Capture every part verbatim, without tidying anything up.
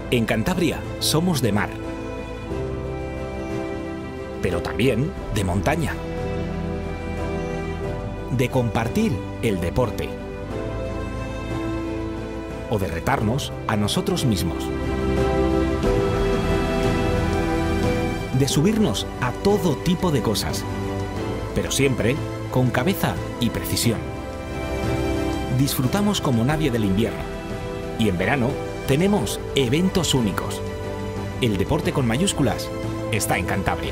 En Cantabria somos de mar, pero también de montaña, de compartir el deporte o de retarnos a nosotros mismos, de subirnos a todo tipo de cosas, pero siempre con cabeza y precisión. Disfrutamos como nadie del invierno y en verano tenemos eventos únicos. El deporte con mayúsculas está en Cantabria.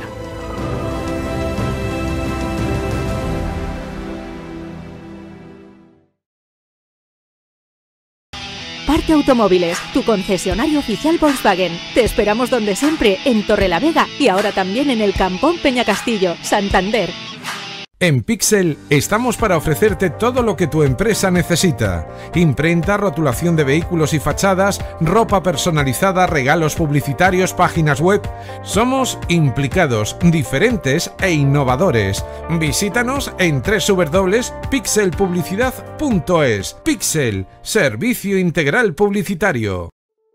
Parte Automóviles, tu concesionario oficial Volkswagen. Te esperamos donde siempre, en Torrelavega y ahora también en el Campón Peñacastillo, Santander. En Pixel estamos para ofrecerte todo lo que tu empresa necesita. Imprenta, rotulación de vehículos y fachadas, ropa personalizada, regalos publicitarios, páginas web. Somos implicados, diferentes e innovadores. Visítanos en doble u doble u doble u punto pixel publicidad punto es. Pixel, servicio integral publicitario.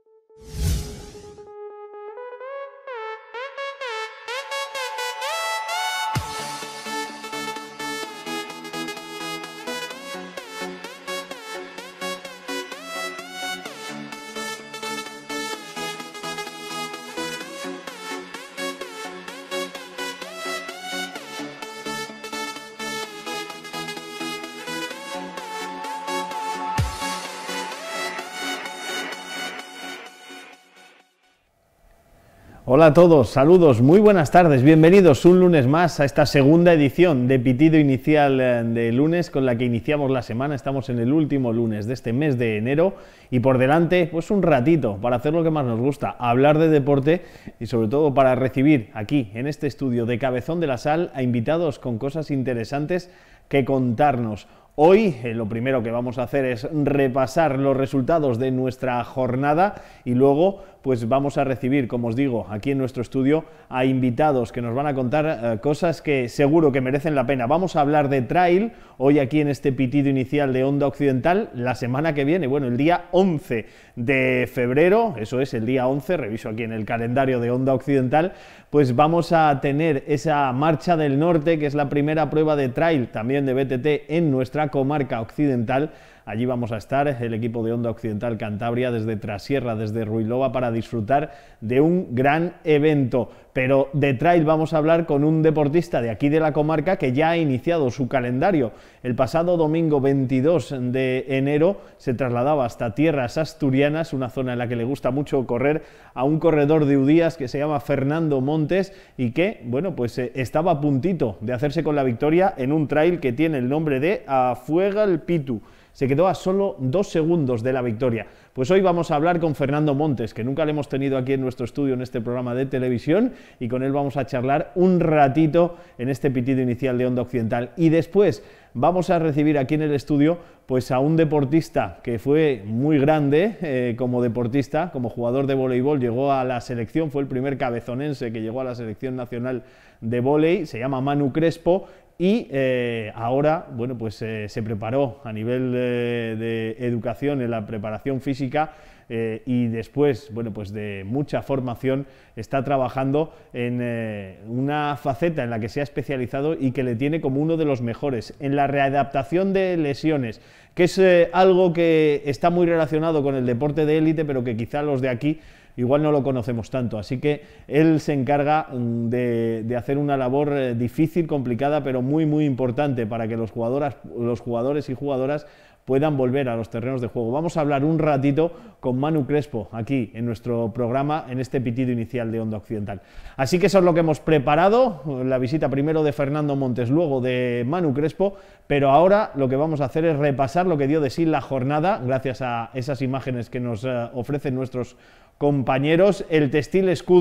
Hola a todos, saludos, muy buenas tardes, bienvenidos un lunes más a esta segunda edición de Pitido Inicial de lunes con la que iniciamos la semana. Estamos en el último lunes de este mes de enero y por delante pues un ratito para hacer lo que más nos gusta, hablar de deporte y sobre todo para recibir aquí en este estudio de Cabezón de la Sal a invitados con cosas interesantes que contarnos. Hoy eh, lo primero que vamos a hacer es repasar los resultados de nuestra jornada y luego pues vamos a recibir, como os digo, aquí en nuestro estudio a invitados que nos van a contar eh, cosas que seguro que merecen la pena. Vamos a hablar de trail hoy aquí en este pitido inicial de Onda Occidental. La semana que viene, bueno, el día once de febrero, eso es el día once, reviso aquí en el calendario de Onda Occidental, pues vamos a tener esa Marcha del Norte, que es la primera prueba de trail también de B T T en nuestra comarca occidental. Allí vamos a estar el equipo de Onda Occidental Cantabria desde Trasierra, desde Ruilova, para disfrutar de un gran evento. Pero de trail vamos a hablar con un deportista de aquí de la comarca que ya ha iniciado su calendario. El pasado domingo veintidós de enero se trasladaba hasta tierras asturianas, una zona en la que le gusta mucho correr, a un corredor de Udías que se llama Fernando Montes y que, bueno, pues eh, estaba a puntito de hacerse con la victoria en un trail que tiene el nombre de Afuega el Pitu. Se quedó a solo dos segundos de la victoria. Pues hoy vamos a hablar con Fernando Montes, que nunca le hemos tenido aquí en nuestro estudio en este programa de televisión, y con él vamos a charlar un ratito en este pitido inicial de Onda Occidental. Y después vamos a recibir aquí en el estudio pues a un deportista que fue muy grande eh, como deportista, como jugador de voleibol, llegó a la selección, fue el primer cabezonense que llegó a la selección nacional de vóley, se llama Manu Crespo. Y eh, ahora, bueno, pues eh, se preparó a nivel eh, de educación en la preparación física eh, y después, bueno, pues de mucha formación, está trabajando en eh, una faceta en la que se ha especializado y que le tiene como uno de los mejores, en la readaptación de lesiones, que es eh, algo que está muy relacionado con el deporte de élite, pero que quizá los de aquí igual no lo conocemos tanto, así que él se encarga de, de hacer una labor eh, difícil, complicada, pero muy muy importante para que los jugadores, los jugadores y jugadoras puedan volver a los terrenos de juego. Vamos a hablar un ratito con Manu Crespo aquí en nuestro programa, en este pitido inicial de Onda Occidental. Así que eso es lo que hemos preparado, la visita primero de Fernando Montes, luego de Manu Crespo, pero ahora lo que vamos a hacer es repasar lo que dio de sí la jornada, gracias a esas imágenes que nos uh, ofrecen nuestros compañeros. El Textil Escudo,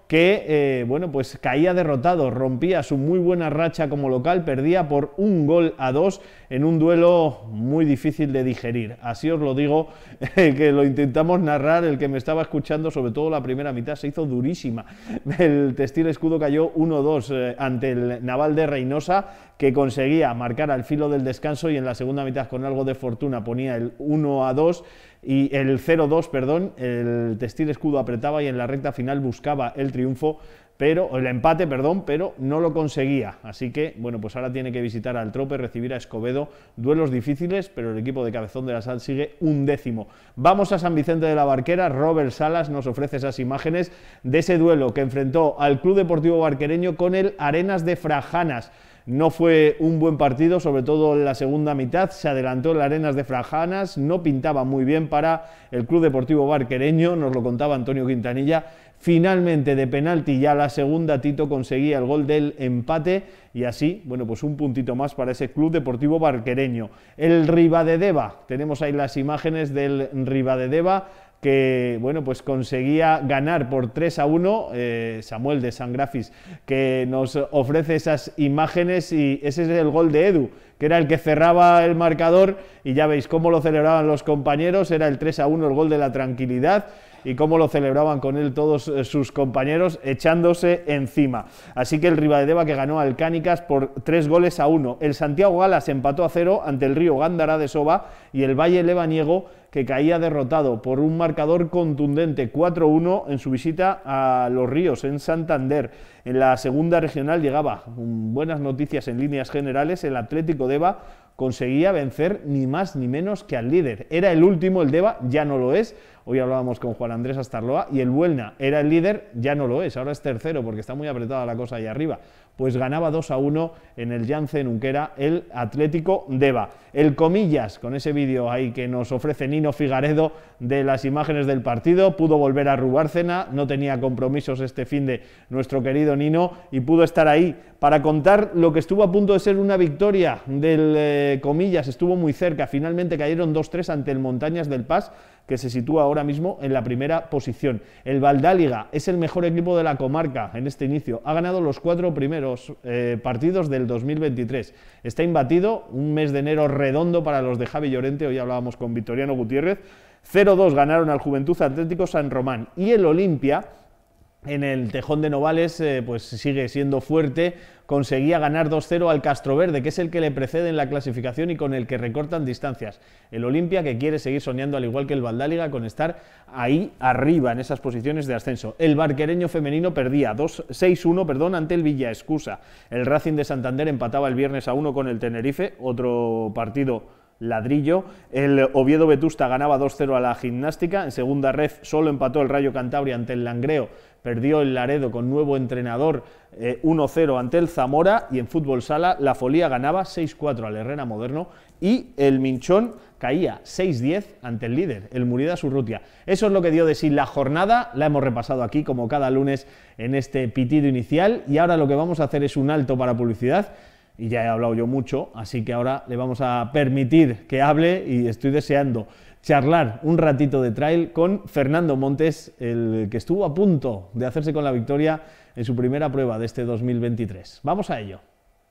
que eh, bueno, pues caía derrotado, rompía su muy buena racha como local, perdía por un gol a dos en un duelo muy difícil de digerir. Así os lo digo, eh, que lo intentamos narrar, el que me estaba escuchando, sobre todo la primera mitad, se hizo durísima. El Textil Escudo cayó uno dos eh, ante el Naval de Reynosa, que conseguía marcar al filo del descanso, y en la segunda mitad, con algo de fortuna, ponía el uno a dos y el cero dos, perdón. El Textil Escudo apretaba y en la recta final buscaba el triunfo, pero el empate, perdón, pero no lo conseguía. Así que, bueno, pues ahora tiene que visitar al Trope, recibir a Escobedo, duelos difíciles, pero el equipo de Cabezón de la Sal sigue un décimo. Vamos a San Vicente de la Barquera. Robert Salas nos ofrece esas imágenes de ese duelo que enfrentó al Club Deportivo Barquereño con el Arenas de Frajanas. No fue un buen partido, sobre todo en la segunda mitad. Se adelantó el Arenas de Frajanas, no pintaba muy bien para el Club Deportivo Barquereño, nos lo contaba Antonio Quintanilla. Finalmente, de penalti, ya la segunda, Tito conseguía el gol del empate, y así, bueno, pues un puntito más para ese Club Deportivo Barquereño. El Ribadedeva, tenemos ahí las imágenes del Ribadedeva, que, bueno, pues conseguía ganar por tres a uno, eh, Samuel de Sangrafis, que nos ofrece esas imágenes, y ese es el gol de Edu, que era el que cerraba el marcador, y ya veis cómo lo celebraban los compañeros. Era el tres a uno, el gol de la tranquilidad, y cómo lo celebraban con él todos sus compañeros, echándose encima. Así que el Ribadedeva, que ganó al Cánicas por tres goles a uno. El Santiago Galas empató a cero ante el Río Gándara de Soba, y el Valle Lebaniego, que caía derrotado por un marcador contundente cuatro uno en su visita a Los Ríos, en Santander. En la segunda regional llegaba buenas noticias en líneas generales. El Atlético Deva conseguía vencer ni más ni menos que al líder. Era el último, el Deva, ya no lo es. Hoy hablábamos con Juan Andrés Astarloa, y el Buelna era el líder, ya no lo es, ahora es tercero porque está muy apretada la cosa ahí arriba. Pues ganaba dos a uno en el Janssen Unquera el Atlético Deva. El Comillas, con ese vídeo ahí que nos ofrece Nino Figaredo de las imágenes del partido, pudo volver a Rubárcena, no tenía compromisos este fin de nuestro querido Nino, y pudo estar ahí para contar lo que estuvo a punto de ser una victoria del eh, Comillas. Estuvo muy cerca, finalmente cayeron dos tres ante el Montañas del Pas, que se sitúa ahora mismo en la primera posición. El Valdáliga es el mejor equipo de la comarca en este inicio, ha ganado los cuatro primeros eh, partidos del dos mil veintitrés, está imbatido, un mes de enero redondo para los de Javi Llorente. Hoy hablábamos con Victoriano Gutiérrez. cero dos ganaron al Juventud Atlético San Román, y el Olimpia, en el Tejón de Novales, eh, pues sigue siendo fuerte, conseguía ganar dos cero al Castroverde, que es el que le precede en la clasificación y con el que recortan distancias. El Olimpia, que quiere seguir soñando, al igual que el Valdáliga, con estar ahí arriba en esas posiciones de ascenso. El Barquereño femenino perdía seis uno, perdón, ante el Villaescusa. El Racing de Santander empataba el viernes a uno con el Tenerife, otro partido ladrillo. El Oviedo Vetusta ganaba dos cero a la Gimnástica. En segunda ref solo empató el Rayo Cantabria ante el Langreo, perdió el Laredo con nuevo entrenador eh, uno cero ante el Zamora, y en fútbol sala la Folía ganaba seis cuatro al Herrera Moderno, y el Minchón caía seis diez ante el líder, el Murida Surrutia. Eso es lo que dio de sí la jornada, la hemos repasado aquí como cada lunes en este pitido inicial, y ahora lo que vamos a hacer es un alto para publicidad. Y ya he hablado yo mucho, así que ahora le vamos a permitir que hable, y estoy deseando charlar un ratito de trail con Fernando Montes, el que estuvo a punto de hacerse con la victoria en su primera prueba de este dos mil veintitrés. Vamos a ello.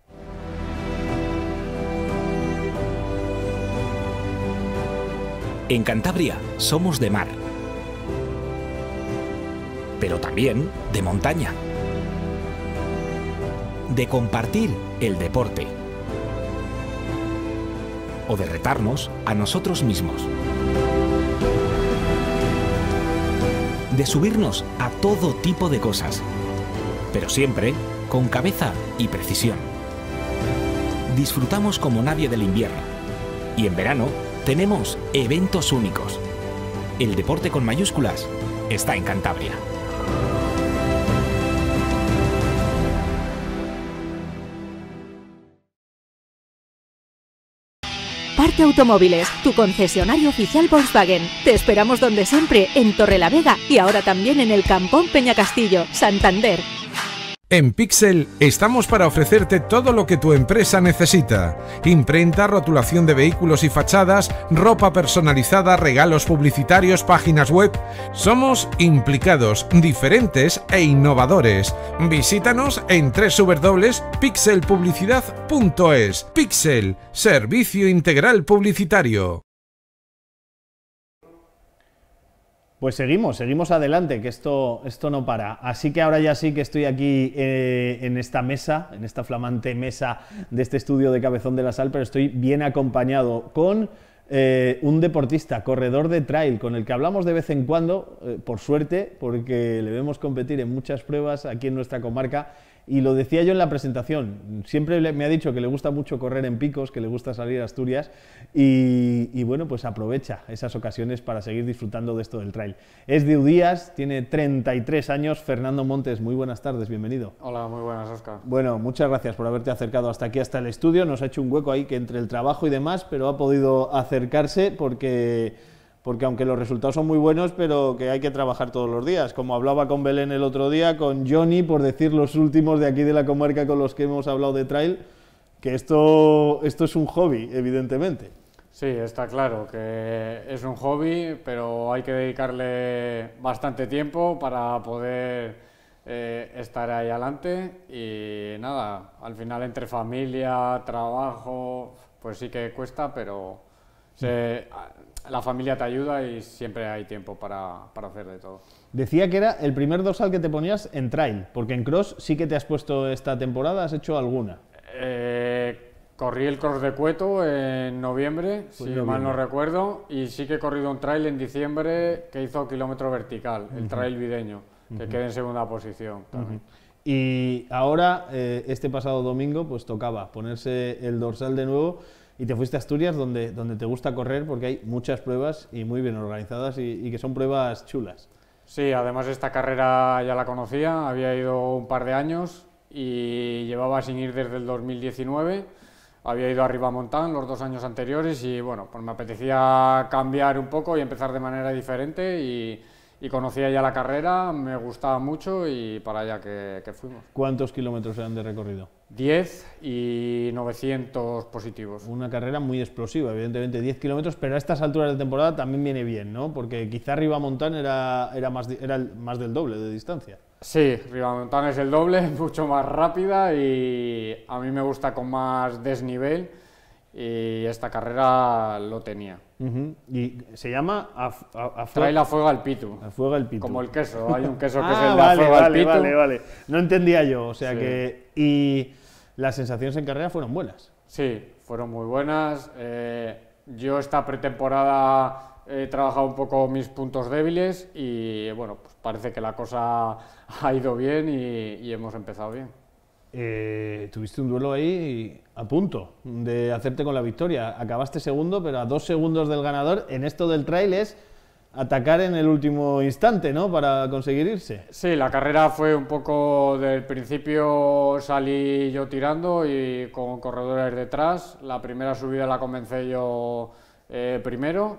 En Cantabria somos de mar, pero también de montaña, de compartir el deporte o de retarnos a nosotros mismos, de subirnos a todo tipo de cosas, pero siempre con cabeza y precisión. Disfrutamos como nadie del invierno, y en verano tenemos eventos únicos. El deporte con mayúsculas está en Cantabria. Parte Automóviles, tu concesionario oficial Volkswagen. Te esperamos donde siempre, en Torrelavega, y ahora también en el Campón Peñacastillo, Santander. En Pixel estamos para ofrecerte todo lo que tu empresa necesita. Imprenta, rotulación de vehículos y fachadas, ropa personalizada, regalos publicitarios, páginas web. Somos implicados, diferentes e innovadores. Visítanos en doble u doble u doble u punto pixel publicidad punto es. Pixel, servicio integral publicitario. Pues seguimos, seguimos adelante, que esto, esto no para. Así que ahora ya sí que estoy aquí eh, en esta mesa, en esta flamante mesa de este estudio de Cabezón de la Sal, pero estoy bien acompañado con eh, un deportista, corredor de trail, con el que hablamos de vez en cuando, eh, por suerte, porque le vemos competir en muchas pruebas aquí en nuestra comarca. Y lo decía yo en la presentación, siempre le, me ha dicho que le gusta mucho correr en picos, que le gusta salir a Asturias y, y bueno, pues aprovecha esas ocasiones para seguir disfrutando de esto del trail. Es de Udías, tiene treinta y tres años. Fernando Montes, muy buenas tardes, bienvenido. Hola, muy buenas, Óscar. Bueno, muchas gracias por haberte acercado hasta aquí, hasta el estudio. Nos ha hecho un hueco ahí que entre el trabajo y demás, pero ha podido acercarse porque... porque aunque los resultados son muy buenos, pero que hay que trabajar todos los días. Como hablaba con Belén el otro día, con Johnny, por decir los últimos de aquí de la comarca con los que hemos hablado de trail, que esto, esto es un hobby, evidentemente. Sí, está claro que es un hobby, pero hay que dedicarle bastante tiempo para poder eh, estar ahí adelante. Y nada, al final entre familia, trabajo, pues sí que cuesta, pero se... la familia te ayuda y siempre hay tiempo para, para hacer de todo. Decía que era el primer dorsal que te ponías en trail, porque en cross sí que te has puesto esta temporada, ¿has hecho alguna? Eh, corrí el cross de Cueto en noviembre, pues si noviembre. mal no recuerdo, y sí que he corrido un trail en diciembre que hizo kilómetro vertical, el uh-huh. trail videño, que uh-huh. quedé en segunda posición también. Uh-huh. Y ahora, eh, este pasado domingo, pues tocaba ponerse el dorsal de nuevo. Y te fuiste a Asturias, donde, donde te gusta correr, porque hay muchas pruebas y muy bien organizadas y, y que son pruebas chulas. Sí, además esta carrera ya la conocía, había ido un par de años y llevaba sin ir desde el dos mil diecinueve. Había ido a Ribamontán los dos años anteriores y bueno, pues me apetecía cambiar un poco y empezar de manera diferente y, y conocía ya la carrera, me gustaba mucho y para allá que, que fuimos. ¿Cuántos kilómetros eran de recorrido? diez y novecientos positivos. Una carrera muy explosiva, evidentemente diez kilómetros, pero a estas alturas de temporada también viene bien, ¿no? Porque quizá Ribamontán era, era, más, era más del doble de distancia. Sí, Ribamontán es el doble, mucho más rápida y a mí me gusta con más desnivel y esta carrera lo tenía. Uh-huh. Y se llama a, a, a Trail a fuego al pitu. A fuego al pitu. Como el queso, hay un queso que ah, es el de vale, a fuego vale, al pitu. Vale, vale, no entendía yo, o sea sí. que... Y las sensaciones en carrera fueron buenas. Sí, fueron muy buenas. Eh, yo esta pretemporada he trabajado un poco mis puntos débiles y bueno, pues parece que la cosa ha ido bien y, y hemos empezado bien. Eh, tuviste un duelo ahí a punto de hacerte con la victoria. Acabaste segundo, pero a dos segundos del ganador. En esto del trail es atacar en el último instante, ¿no? Para conseguir irse. Sí, la carrera fue un poco del principio, salí yo tirando y con corredores detrás. La primera subida la comencé yo eh, primero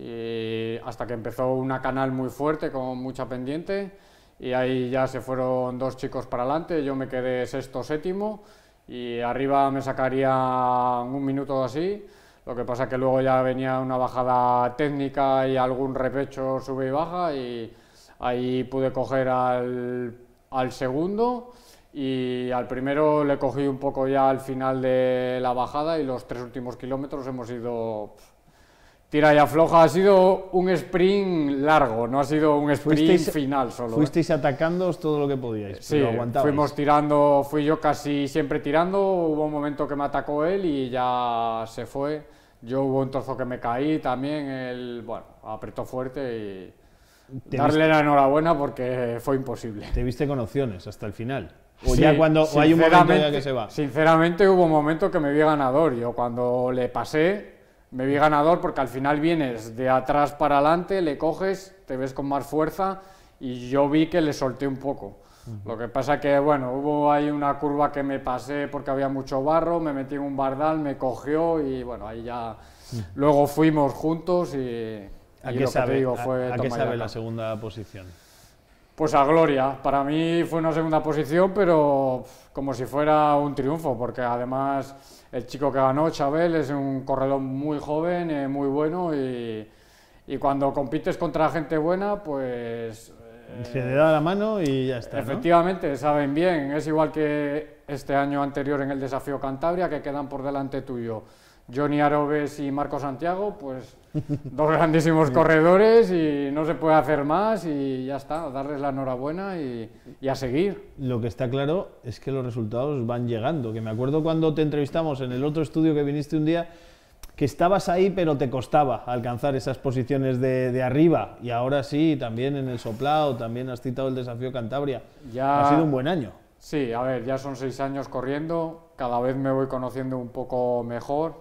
y hasta que empezó una canal muy fuerte con mucha pendiente y ahí ya se fueron dos chicos para adelante, yo me quedé sexto, séptimo y arriba me sacaría un minuto así. Lo que pasa que luego ya venía una bajada técnica y algún repecho sube y baja y ahí pude coger al, al segundo y al primero le cogí un poco ya al final de la bajada y los tres últimos kilómetros hemos ido tira y afloja. Ha sido un sprint largo, no ha sido un sprint fuisteis, final solo. Fuisteis ¿eh? atacándoos todo lo que podíais, sí, pero aguantabais. Fuimos tirando, fui yo casi siempre tirando, hubo un momento que me atacó él y ya se fue. Yo hubo un trozo que me caí también, él, bueno, apretó fuerte y darle viste? la enhorabuena porque fue imposible. ¿Te viste con opciones hasta el final? ¿O sí, ya cuando o hay un momento ya que se va? Sinceramente hubo un momento que me vi ganador, yo cuando le pasé me vi ganador porque al final vienes de atrás para adelante, le coges, te ves con más fuerza y yo vi que le solté un poco. Uh-huh. Lo que pasa que, bueno, hubo ahí una curva que me pasé porque había mucho barro, me metí en un bardal, me cogió y bueno, ahí ya uh-huh. luego fuimos juntos y, ¿A y qué lo sabe, que te digo fue a, ¿a qué sabe la acá. segunda posición? Pues a gloria. Para mí fue una segunda posición, pero como si fuera un triunfo, porque además el chico que ganó, Chabel, es un corredor muy joven, eh, muy bueno, y, y cuando compites contra gente buena, pues... Eh, se le da la mano y ya está, efectivamente, ¿no? Saben bien. Es igual que este año anterior en el Desafío Cantabria, que quedan por delante tuyo Johnny Arobes y Marco Santiago, pues dos grandísimos corredores y no se puede hacer más y ya está, darles la enhorabuena y, y a seguir. Lo que está claro es que los resultados van llegando, que me acuerdo cuando te entrevistamos en el otro estudio que viniste un día, que estabas ahí pero te costaba alcanzar esas posiciones de, de arriba, y ahora sí, también en el soplado, también has citado el Desafío Cantabria. Ya... ha sido un buen año. Sí, a ver, ya son seis años corriendo, cada vez me voy conociendo un poco mejor.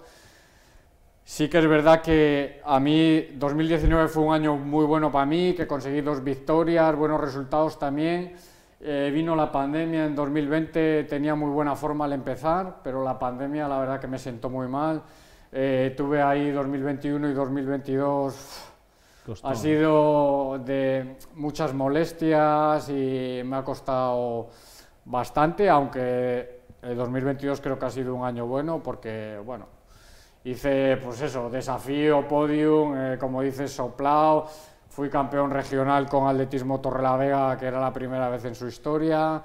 Sí que es verdad que a mí dos mil diecinueve fue un año muy bueno para mí, que conseguí dos victorias, buenos resultados también. Eh, vino la pandemia en dos mil veinte, tenía muy buena forma al empezar, pero la pandemia la verdad que me sentó muy mal. Eh, tuve ahí dos mil veintiuno y dos mil veintidós, costó. Ha sido de muchas molestias y me ha costado bastante, aunque el dos mil veintidós creo que ha sido un año bueno porque, bueno, hice, pues eso, desafío, podium, eh, como dices, soplao, fui campeón regional con atletismo Torrelavega, que era la primera vez en su historia.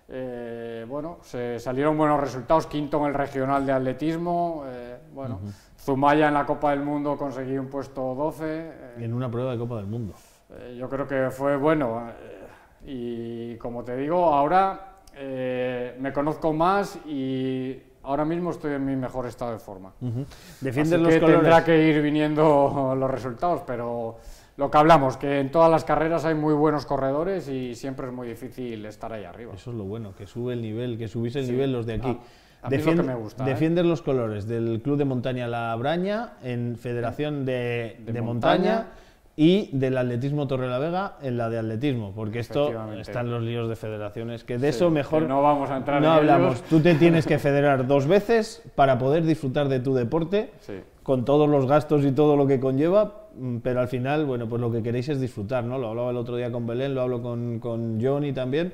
Eh, bueno, se salieron buenos resultados, quinto en el regional de atletismo, eh, bueno, uh-huh. Zumaya en la Copa del Mundo conseguí un puesto doce. Eh, en una prueba de Copa del Mundo. Eh, yo creo que fue bueno, eh, y como te digo, ahora eh, me conozco más y ahora mismo estoy en mi mejor estado de forma. Uh-huh. Defiendes Así los que colores. Tendrá que ir viniendo los resultados, pero lo que hablamos, que en todas las carreras hay muy buenos corredores y siempre es muy difícil estar ahí arriba. Eso es lo bueno, que sube el nivel, que subís el sí. nivel los de aquí. A, a mí Defiend, es lo que me gusta. Defiendes ¿eh? los colores del Club de Montaña La Braña en Federación de, de, de montaña, montaña y del Atletismo Torrelavega en la de atletismo, porque esto están los líos de federaciones, que de sí, eso mejor no vamos a entrar no en hablamos. ellos. Tú te tienes que federar dos veces para poder disfrutar de tu deporte, sí. con todos los gastos y todo lo que conlleva, pero al final, bueno, pues lo que queréis es disfrutar, ¿no? Lo hablaba el otro día con Belén, lo hablo con, con Johnny también.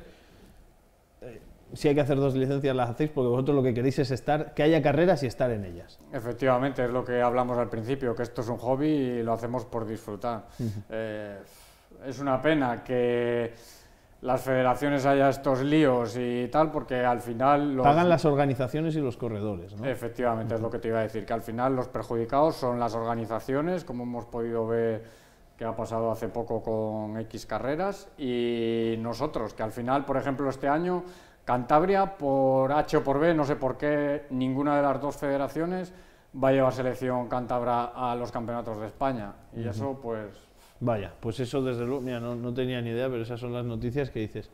Eh, si hay que hacer dos licencias, las hacéis porque vosotros lo que queréis es estar, que haya carreras y estar en ellas. Efectivamente, es lo que hablamos al principio, que esto es un hobby y lo hacemos por disfrutar. Uh-huh. eh, es una pena que las federaciones haya estos líos y tal, porque al final... Los... pagan las organizaciones y los corredores, ¿no? Efectivamente, uh-huh. es lo que te iba a decir, que al final los perjudicados son las organizaciones, como hemos podido ver que ha pasado hace poco con X carreras, y nosotros, que al final, por ejemplo, este año, Cantabria, por H o por B, no sé por qué, ninguna de las dos federaciones va a llevar selección cántabra a los campeonatos de España, y uh-huh. eso, pues... Vaya, pues eso desde luego, mira, no, no tenía ni idea, pero esas son las noticias que dices.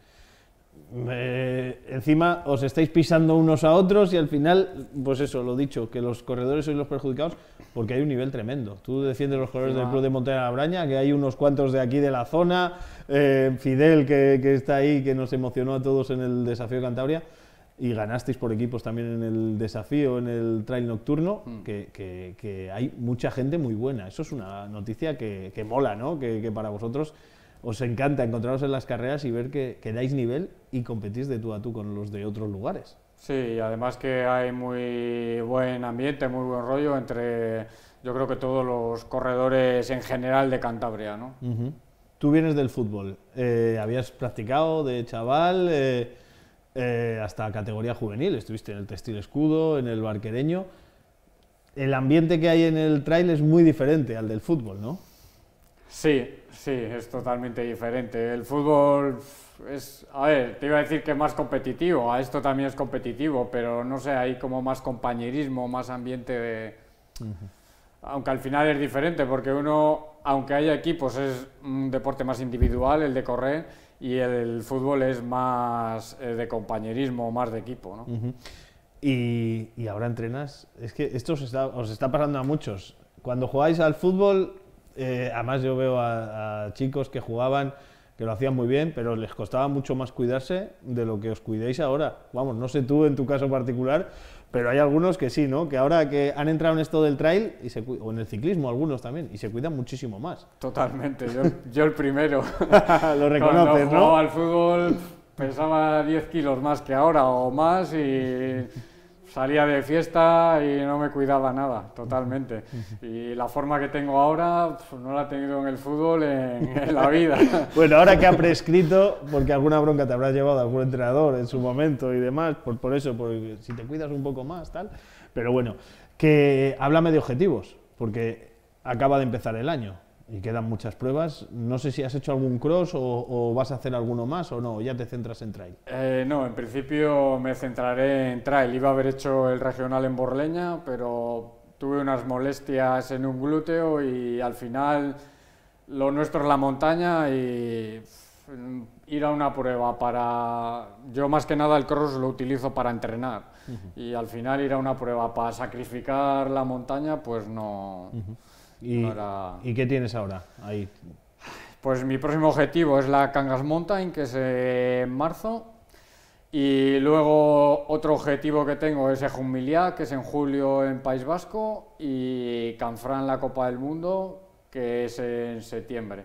Eh, encima os estáis pisando unos a otros y al final, pues eso, lo dicho, que los corredores sois los perjudicados porque hay un nivel tremendo. Tú defiendes los corredores sí, del Club de Montaña La Braña, que hay unos cuantos de aquí de la zona, eh, Fidel que, que está ahí, que nos emocionó a todos en el Desafío Cantabria, y ganasteis por equipos también en el desafío, en el trail nocturno, mm. que, que, que hay mucha gente muy buena. Eso es una noticia que, que mola, ¿no? Que, que para vosotros os encanta encontraros en las carreras y ver que, que dais nivel y competís de tú a tú con los de otros lugares. Sí, y además que hay muy buen ambiente, muy buen rollo entre, yo creo que todos los corredores en general de Cantabria, ¿no? Uh-huh. Tú vienes del fútbol, eh, habías practicado de chaval... Eh, Eh, hasta categoría juvenil, estuviste en el Textil Escudo, en el Barquereño. El ambiente que hay en el trail es muy diferente al del fútbol, ¿no? Sí, sí, es totalmente diferente. El fútbol es, a ver, te iba a decir que es más competitivo, a esto también es competitivo, pero no sé, hay como más compañerismo, más ambiente de... Uh-huh. Aunque al final es diferente, porque uno, aunque haya equipos, es un deporte más individual, el de correr, y el fútbol es más eh, de compañerismo, más de equipo, ¿no? Uh-huh. y, y ahora entrenas, es que esto os está, os está pasando a muchos. Cuando jugáis al fútbol, eh, además yo veo a, a chicos que jugaban, que lo hacían muy bien, pero les costaba mucho más cuidarse de lo que os cuidéis ahora. Vamos, no sé tú en tu caso particular, Pero hay algunos que sí, ¿no? Que ahora que han entrado en esto del trail, y se, o en el ciclismo algunos también, y se cuidan muchísimo más. Totalmente, yo, yo el primero. Lo reconoces, Cuando ¿no? jugaba al fútbol pesaba diez kilos más que ahora o más y salía de fiesta y no me cuidaba nada, totalmente. Y la forma que tengo ahora pues, no la he tenido en el fútbol en, en la vida. Bueno, ahora que ha prescrito, porque alguna bronca te habrás llevado a algún entrenador en su momento y demás, por, por eso, porque si te cuidas un poco más, tal. Pero bueno, que háblame de objetivos, porque acaba de empezar el año y quedan muchas pruebas. No sé si has hecho algún cross o, o vas a hacer alguno más o no, ya te centras en trail. Eh, no, en principio me centraré en trail. Iba a haber hecho el regional en Borleña, pero tuve unas molestias en un glúteo y al final lo nuestro es la montaña y ir a una prueba para... Yo más que nada el cross lo utilizo para entrenar uh-huh. y al final ir a una prueba para sacrificar la montaña, pues no... Uh-huh. ¿Y, no era... ¿Y qué tienes ahora ahí? Pues mi próximo objetivo es la Cangas Mountain, que es en marzo, y luego otro objetivo que tengo es Ejumiliá, que es en julio en País Vasco, y Canfrán, la Copa del Mundo, que es en septiembre.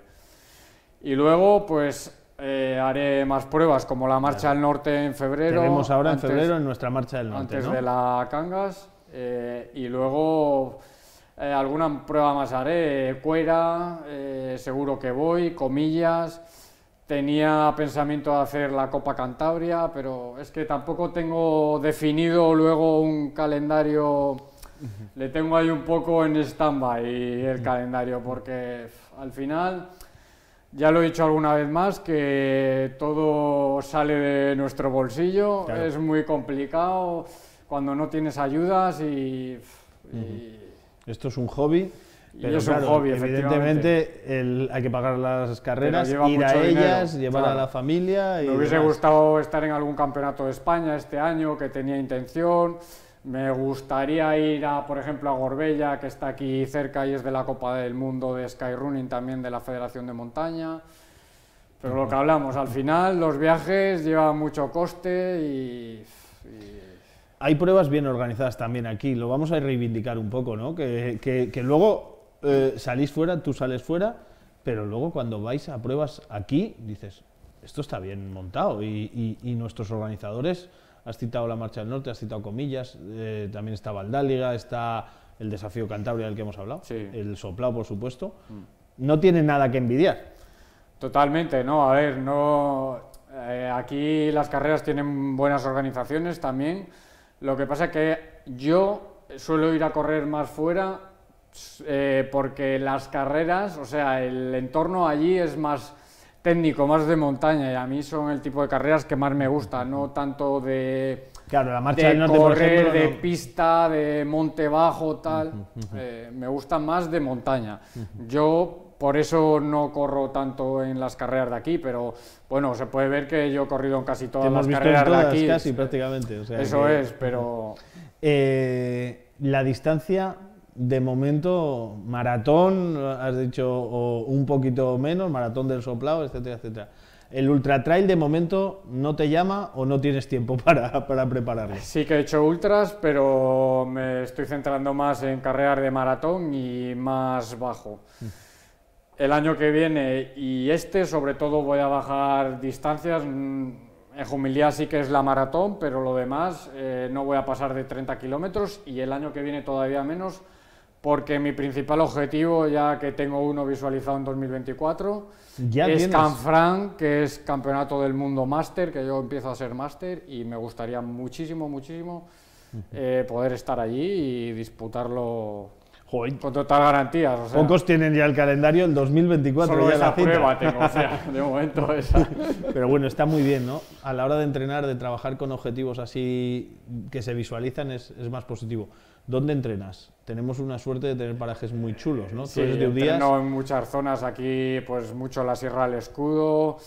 Y luego pues eh, haré más pruebas, como la Marcha del Norte en febrero. Te vemos ahora antes, en febrero en nuestra Marcha del Norte, antes ¿no? de la Cangas, eh, y luego... Eh, alguna prueba más haré, eh, Cuera, eh, seguro que voy, Comillas, tenía pensamiento de hacer la Copa Cantabria, pero es que tampoco tengo definido luego un calendario, uh-huh. le tengo ahí un poco en stand-by el uh-huh. calendario, porque al final, ya lo he dicho alguna vez más, que todo sale de nuestro bolsillo, claro. Es muy complicado cuando no tienes ayudas y... Uh-huh. y esto es un hobby, pero es claro, un hobby, evidentemente el, hay que pagar las carreras, ir a ellas, dinero, llevar claro. a la familia... Y me hubiese demás. gustado estar en algún campeonato de España este año, que tenía intención. Me gustaría ir, a, por ejemplo, a Gorbella, que está aquí cerca y es de la Copa del Mundo de Skyrunning, también de la Federación de Montaña. Pero uh-huh. lo que hablamos, al final los viajes llevan mucho coste y... y hay pruebas bien organizadas también aquí, lo vamos a reivindicar un poco, ¿no? Que, que, que luego eh, salís fuera, tú sales fuera, pero luego cuando vais a pruebas aquí, dices, esto está bien montado y, y, y nuestros organizadores, has citado la Marcha del Norte, has citado Comillas, eh, también está Valdáliga, está el Desafío Cantabria del que hemos hablado, sí. el Soplao, por supuesto, mm. no tienen nada que envidiar. Totalmente, no, a ver, no, eh, aquí las carreras tienen buenas organizaciones también. Lo que pasa es que yo suelo ir a correr más fuera eh, porque las carreras, o sea, el entorno allí es más técnico, más de montaña, y a mí son el tipo de carreras que más me gusta, no tanto de, claro, la Marcha de del Norte, correr, por ejemplo, de no. pista, de monte bajo, tal, Uh-huh, uh-huh. eh, me gusta más de montaña. Uh-huh. Yo por eso no corro tanto en las carreras de aquí, pero bueno, se puede ver que yo he corrido en casi todas las carreras todas, de aquí. Casi, prácticamente. O sea eso que, es, pero... Eh, la distancia, de momento, maratón, has dicho, o un poquito menos, maratón del Soplao, etcétera, etcétera. ¿El ultra trail de momento no te llama o no tienes tiempo para, para prepararlo? Sí que he hecho ultras, pero me estoy centrando más en carreras de maratón y más bajo. El año que viene y este, sobre todo, voy a bajar distancias. En Jumiliá sí que es la maratón, pero lo demás eh, no voy a pasar de treinta kilómetros y el año que viene todavía menos, porque mi principal objetivo, ya que tengo uno visualizado en dos mil veinticuatro, ¿Ya es tienes? Canfrán, que es Campeonato del Mundo Máster, que yo empiezo a ser máster y me gustaría muchísimo, muchísimo eh, poder estar allí y disputarlo. Joder. Con total garantías. O sea, pocos tienen ya el calendario, el dos mil veinticuatro solo ya esa la cita. prueba tengo, o sea, de momento esa. Pero bueno, está muy bien, ¿no? A la hora de entrenar, de trabajar con objetivos así que se visualizan, es, es más positivo. ¿Dónde entrenas? Tenemos una suerte de tener parajes muy chulos, ¿no? Sí, Tú eres de Udías. entreno en muchas zonas aquí, pues mucho la Sierra del Escudo,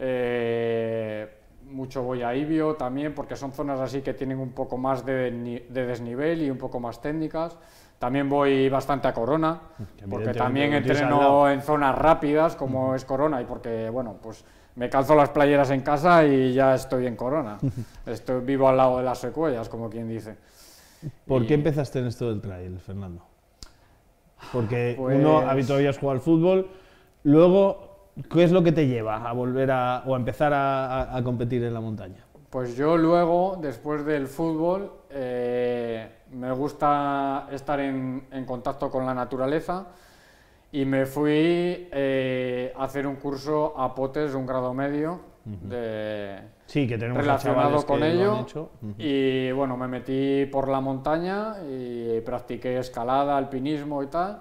eh, mucho voy a Ibio también, porque son zonas así que tienen un poco más de, de desnivel y un poco más técnicas. También voy bastante a Corona, porque también entreno en zonas rápidas, como uh-huh. es Corona, y porque, bueno, pues me calzo las playeras en casa y ya estoy en Corona. Estoy vivo al lado de las secuellas, como quien dice. ¿Por y... qué empezaste en esto del trail, Fernando? Porque pues... uno habitualmente has jugado al fútbol, luego, ¿qué es lo que te lleva a volver a, o a empezar a, a, a competir en la montaña? Pues yo luego, después del fútbol, eh, me gusta estar en, en contacto con la naturaleza y me fui eh, a hacer un curso a Potes, un grado medio, uh-huh. de, sí, que tenemos relacionado con ello. Uh-huh. Y bueno, me metí por la montaña y practiqué escalada, alpinismo y tal.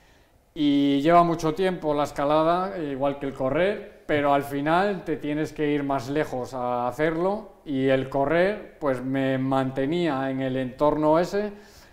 Y lleva mucho tiempo la escalada, igual que el correr, pero al final te tienes que ir más lejos a hacerlo, y el correr pues me mantenía en el entorno ese,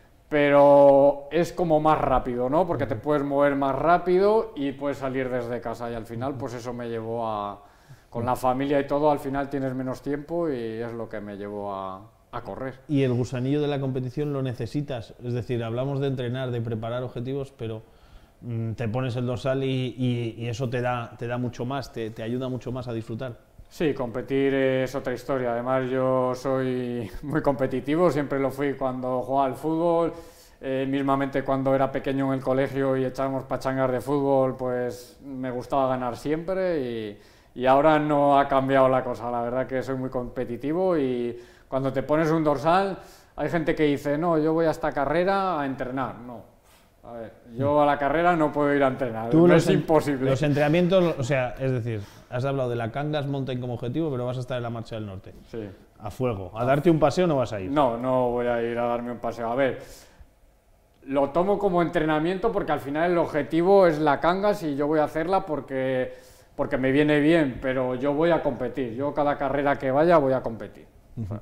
pero es como más rápido, ¿no? Porque te puedes mover más rápido y puedes salir desde casa, y al final pues eso me llevó a... Con la familia y todo, al final tienes menos tiempo y es lo que me llevó a, a correr. ¿Y el gusanillo de la competición lo necesitas? Es decir, hablamos de entrenar, de preparar objetivos, pero te pones el dorsal y, y, y eso te da, te da mucho más, te, te ayuda mucho más a disfrutar. Sí, competir es otra historia. Además, yo soy muy competitivo, siempre lo fui cuando jugaba al fútbol, eh, mismamente cuando era pequeño en el colegio y echábamos pachangas de fútbol, pues me gustaba ganar siempre, y, y ahora no ha cambiado la cosa. La verdad que soy muy competitivo, y cuando te pones un dorsal, hay gente que dice, no, yo voy a esta carrera a entrenar. No. A ver, yo a la carrera no puedo ir a entrenar, Tú no es imposible. Los entrenamientos, o sea, es decir, has hablado de la Cangas Mountain como objetivo, pero vas a estar en la Marcha del Norte. Sí. A fuego. ¿A darte un paseo no vas a ir? No, no voy a ir a darme un paseo. A ver, lo tomo como entrenamiento porque al final el objetivo es la Cangas y yo voy a hacerla porque, porque me viene bien, pero yo voy a competir. Yo cada carrera que vaya voy a competir. Uh-huh.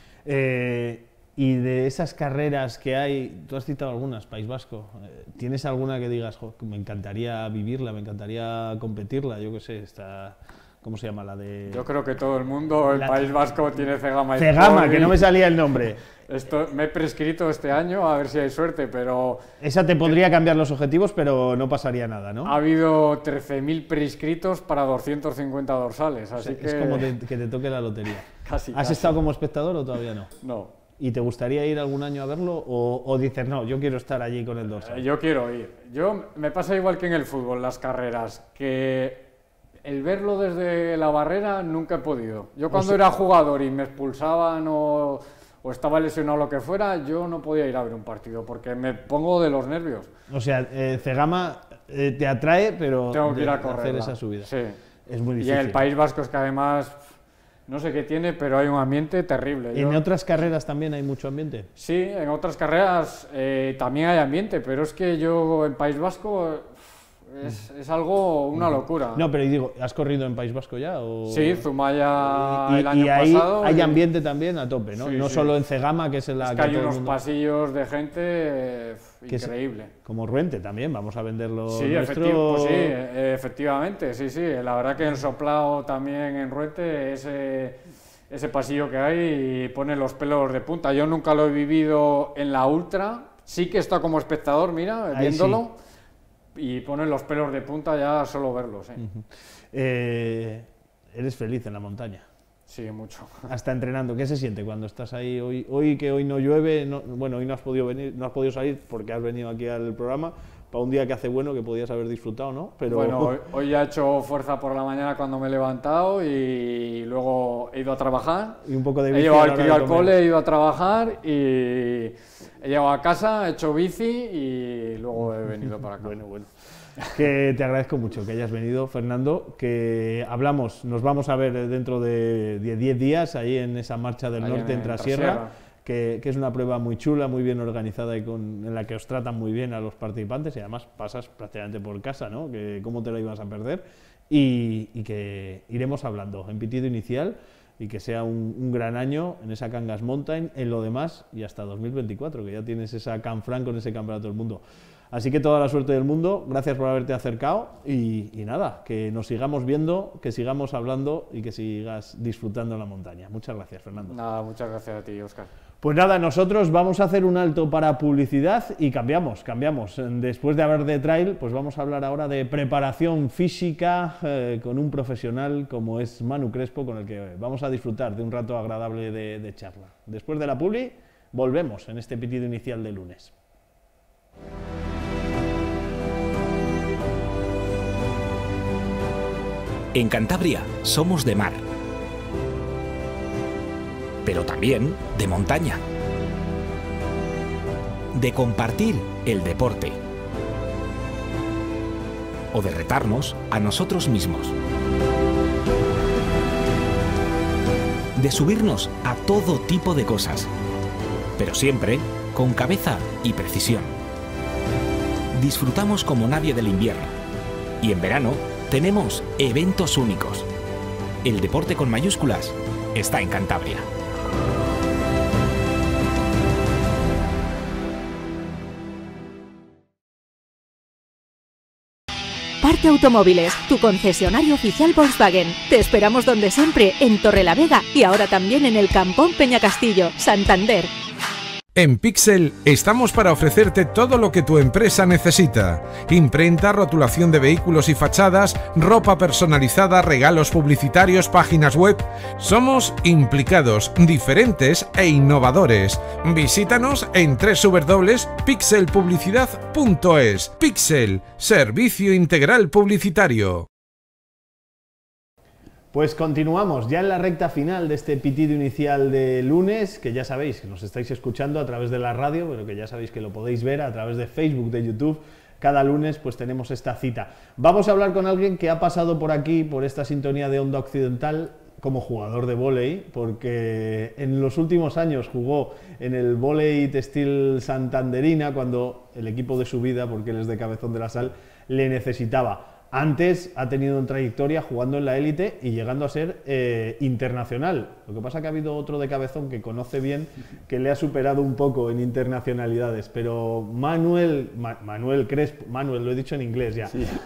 eh, Y de esas carreras que hay, tú has citado algunas, País Vasco, ¿tienes alguna que digas, jo, me encantaría vivirla, me encantaría competirla? Yo qué sé, está, ¿cómo se llama la de...? Yo creo que todo el mundo, el la... País Vasco tiene Cegama. Cegama, que no me salía el nombre. Esto, me he prescrito este año, a ver si hay suerte, pero... Esa te podría cambiar los objetivos, pero no pasaría nada, ¿no? Ha habido trece mil prescritos para doscientos cincuenta dorsales, así o sea, que... Es como te, que te toque la lotería. Casi, ¿Has casi. estado como espectador o todavía no? No. ¿Y te gustaría ir algún año a verlo o, o dices, no, yo quiero estar allí con el dorsal? Eh, yo quiero ir. Yo, me pasa igual que en el fútbol, las carreras, que el verlo desde la barrera nunca he podido. Yo cuando o sea, era jugador y me expulsaban o, o estaba lesionado o lo que fuera, yo no podía ir a ver un partido porque me pongo de los nervios. O sea, eh, Cegama eh, te atrae, pero tengo que ir a correr, hacer esa subida. Sí. Es muy difícil. Y en el País Vasco es que además... No sé qué tiene, pero hay un ambiente terrible. ¿En Yo... otras carreras también hay mucho ambiente? Sí, en otras carreras eh, también hay ambiente, pero es que yo en País Vasco es, es algo, una locura. No, pero digo, ¿has corrido en País Vasco ya? O... Sí, Zumaya y, el año y ahí pasado. Hay y... ambiente también a tope, ¿no? Sí, no sí. solo en Cegama, que es en la... Es que, que hay unos mundo... pasillos de gente eh, increíble. Es, como Ruente también, vamos a venderlo sí, nuestro... efectivo, pues sí, efectivamente, sí, sí. La verdad que en Soplao también en Ruente ese... ese pasillo que hay y pone los pelos de punta. Yo nunca lo he vivido en la ultra, sí que he estado como espectador, mira, ahí viéndolo, sí. Y pone los pelos de punta ya solo verlos. ¿eh? Uh-huh. eh, ¿Eres feliz en la montaña? Sí, mucho. Hasta entrenando, ¿qué se siente cuando estás ahí? Hoy, hoy que hoy no llueve, no, bueno, hoy no has podido venir, no has podido salir porque has venido aquí al programa, para un día que hace bueno, que podías haber disfrutado, ¿no? Pero... Bueno, hoy, hoy ya he hecho fuerza por la mañana cuando me he levantado y luego he ido a trabajar. Y un poco de bici. He llevado al crío al cole, he ido a trabajar y he llegado a casa, he hecho bici y luego he venido para acá. Bueno, bueno. Que te agradezco mucho que hayas venido, Fernando, que hablamos, nos vamos a ver dentro de diez días ahí en esa marcha del ahí norte en, en Trasierra. Que, que es una prueba muy chula, muy bien organizada y con, en la que os tratan muy bien a los participantes y además pasas prácticamente por casa, ¿no? Que cómo te la ibas a perder y, y que iremos hablando en pitido inicial y que sea un, un gran año en esa Cangas Mountain, en lo demás y hasta dos mil veinticuatro, que ya tienes esa Canfranc con ese campeonato del mundo. Así que toda la suerte del mundo, gracias por haberte acercado y, y nada, que nos sigamos viendo, que sigamos hablando y que sigas disfrutando en la montaña. Muchas gracias, Fernando. Nada, muchas gracias a ti, Óscar. Pues nada, nosotros vamos a hacer un alto para publicidad y cambiamos, cambiamos. Después de hablar de trail, pues vamos a hablar ahora de preparación física eh, con un profesional como es Manu Crespo, con el que vamos a disfrutar de un rato agradable de, de charla. Después de la publi, Volvemos en este pitido inicial de lunes. En Cantabria somos de mar, pero también de montaña, de compartir el deporte o de retarnos a nosotros mismos, de subirnos a todo tipo de cosas, pero siempre con cabeza y precisión. Disfrutamos como nadie del invierno y en verano tenemos eventos únicos. El deporte con mayúsculas está en Cantabria. Parte Automóviles, tu concesionario oficial Volkswagen. Te esperamos donde siempre, en Torrelavega y ahora también en el Campón Peñacastillo, Santander. En Pixel estamos para ofrecerte todo lo que tu empresa necesita. Imprenta, rotulación de vehículos y fachadas, ropa personalizada, regalos publicitarios, páginas web. Somos implicados, diferentes e innovadores. Visítanos en doble u doble u doble u punto pixel publicidad punto es. Pixel, servicio integral publicitario. Pues continuamos ya en la recta final de este pitido inicial de lunes, que ya sabéis que nos estáis escuchando a través de la radio, pero que ya sabéis que lo podéis ver a través de Facebook, de YouTube. Cada lunes pues tenemos esta cita. Vamos a hablar con alguien que ha pasado por aquí, por esta sintonía de Onda Occidental, como jugador de vóley, porque en los últimos años jugó en el Vóley Textil Santanderina, cuando el equipo de su vida, porque él es de Cabezón de la Sal, le necesitaba. Antes ha tenido una trayectoria jugando en la élite y llegando a ser eh, internacional. Lo que pasa es que ha habido otro de Cabezón que conoce bien, que le ha superado un poco en internacionalidades. Pero Manuel, Ma, Manuel Crespo, Manuel, lo he dicho en inglés ya. Sí.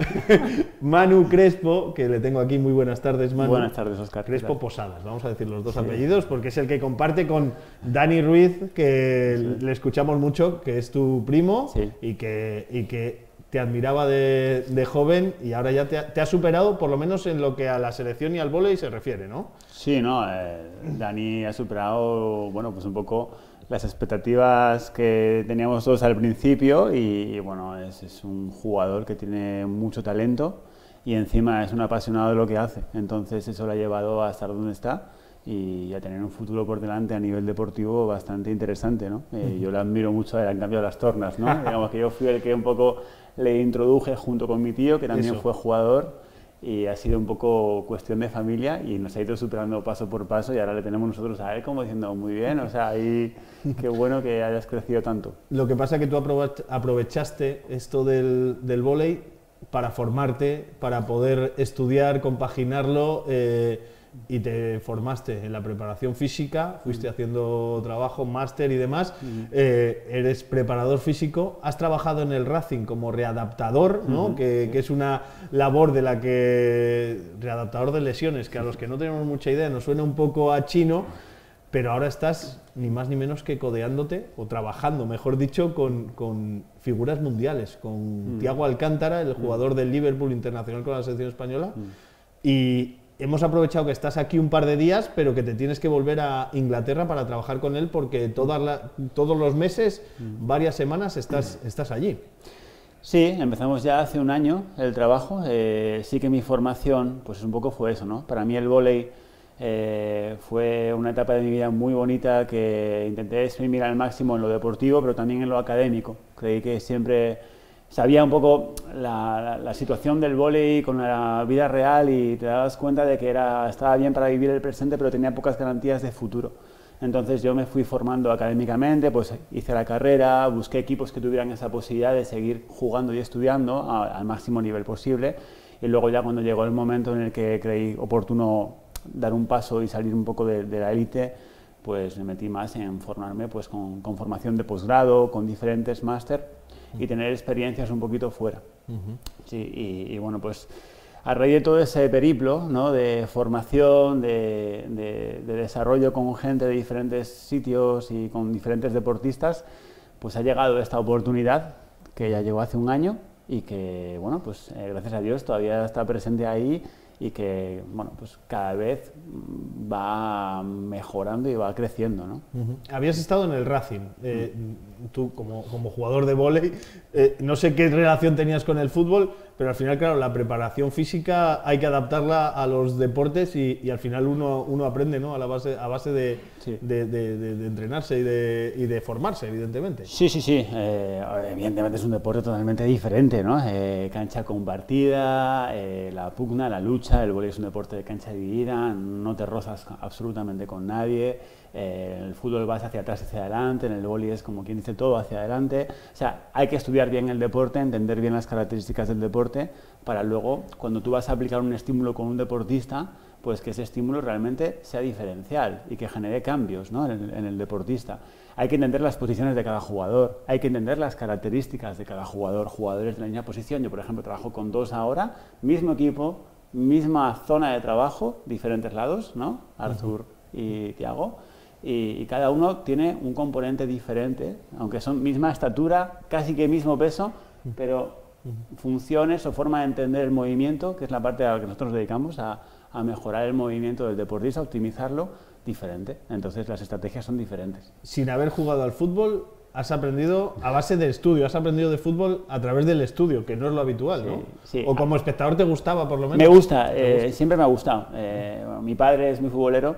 Manu Crespo, que le tengo aquí, muy buenas tardes, Manu. Buenas tardes, Óscar. Crespo Posadas, vamos a decir los dos sí. apellidos, porque es el que comparte con Dani Ruiz, que sí. le escuchamos mucho, que es tu primo sí. y que... Y que te admiraba de, de joven y ahora ya te ha, te ha superado, por lo menos en lo que a la selección y al vóley se refiere, ¿no? Sí, no, eh, Dani ha superado, bueno, pues un poco las expectativas que teníamos todos al principio y, y bueno, es, es un jugador que tiene mucho talento y encima es un apasionado de lo que hace, entonces eso le ha llevado a estar donde está y a tener un futuro por delante a nivel deportivo bastante interesante, ¿no? Eh, yo le admiro mucho, le han cambiado las tornas, ¿no? Digamos que yo fui el que un poco le introduje junto con mi tío, que también Eso. fue jugador, y ha sido un poco cuestión de familia y nos ha ido superando paso por paso y ahora le tenemos nosotros a él como diciendo, muy bien, o sea, ahí, qué bueno que hayas crecido tanto. Lo que pasa es que tú aprovechaste esto del, del vóley para formarte, para poder estudiar, compaginarlo, eh, y te formaste en la preparación física, fuiste mm. haciendo trabajo, máster y demás, mm. eh, eres preparador físico, has trabajado en el Racing como readaptador, ¿no? Mm. que, sí. que es una labor de la que, readaptador de lesiones, que a los que no tenemos mucha idea nos suena un poco a chino, pero ahora estás ni más ni menos que codeándote, o trabajando, mejor dicho, con, con figuras mundiales, con mm. Thiago Alcántara, el jugador mm. del Liverpool internacional con la selección española, mm. y hemos aprovechado que estás aquí un par de días, pero que te tienes que volver a Inglaterra para trabajar con él, porque todas la, todos los meses, varias semanas, estás, estás allí. Sí, empezamos ya hace un año el trabajo. Eh, sí que mi formación, pues un poco fue eso, ¿no? Para mí el vóley eh, fue una etapa de mi vida muy bonita que intenté exprimir al máximo en lo deportivo, pero también en lo académico. Creí que siempre sabía un poco la, la, la situación del vóley con la vida real y te dabas cuenta de que era, estaba bien para vivir el presente, pero tenía pocas garantías de futuro. Entonces yo me fui formando académicamente, pues hice la carrera, busqué equipos que tuvieran esa posibilidad de seguir jugando y estudiando a, al máximo nivel posible, y luego ya cuando llegó el momento en el que creí oportuno dar un paso y salir un poco de, de la élite, pues me metí más en formarme pues con, con formación de posgrado, con diferentes máster, y tener experiencias un poquito fuera. Uh-huh. Sí, y, y bueno, pues a raíz de todo ese periplo, ¿no? de formación, de, de, de desarrollo con gente de diferentes sitios y con diferentes deportistas, pues ha llegado esta oportunidad que ya llegó hace un año y que, bueno, pues eh, gracias a Dios todavía está presente ahí y que, bueno, pues cada vez va mejorando y va creciendo, ¿no? Uh-huh. Habías estado en el Racing, eh, uh-huh. tú como, como jugador de vóley, eh, no sé qué relación tenías con el fútbol, pero al final, claro, la preparación física hay que adaptarla a los deportes y, y al final uno, uno aprende, ¿no? A la base, a base de, sí. de, de, de, de entrenarse y de, y de formarse, evidentemente. Sí, sí, sí. Eh, evidentemente es un deporte totalmente diferente, ¿no? Eh, cancha compartida, eh, la pugna, la lucha, el vóley es un deporte de cancha dividida, no te rozas absolutamente con nadie. Eh, el fútbol vas hacia atrás y hacia adelante, en el vóley es como quien dice todo hacia adelante. O sea, hay que estudiar bien el deporte, entender bien las características del deporte, para luego, cuando tú vas a aplicar un estímulo con un deportista, pues que ese estímulo realmente sea diferencial y que genere cambios, ¿no? en, el, en el deportista. Hay que entender las posiciones de cada jugador, hay que entender las características de cada jugador, jugadores de la misma posición. Yo, por ejemplo, trabajo con dos ahora, mismo equipo, misma zona de trabajo, diferentes lados, ¿no? Arthur y Thiago, y, y cada uno tiene un componente diferente, aunque son misma estatura, casi que mismo peso, pero funciones o forma de entender el movimiento, que es la parte a la que nosotros nos dedicamos, a, a mejorar el movimiento del deportista, a optimizarlo, diferente. Entonces las estrategias son diferentes. Sin haber jugado al fútbol, has aprendido a base del estudio, has aprendido de fútbol a través del estudio, que no es lo habitual, ¿no? Sí, sí. O como espectador te gustaba, por lo menos. Me gusta, eh, gusta? siempre me ha gustado. Eh, bueno, mi padre es muy futbolero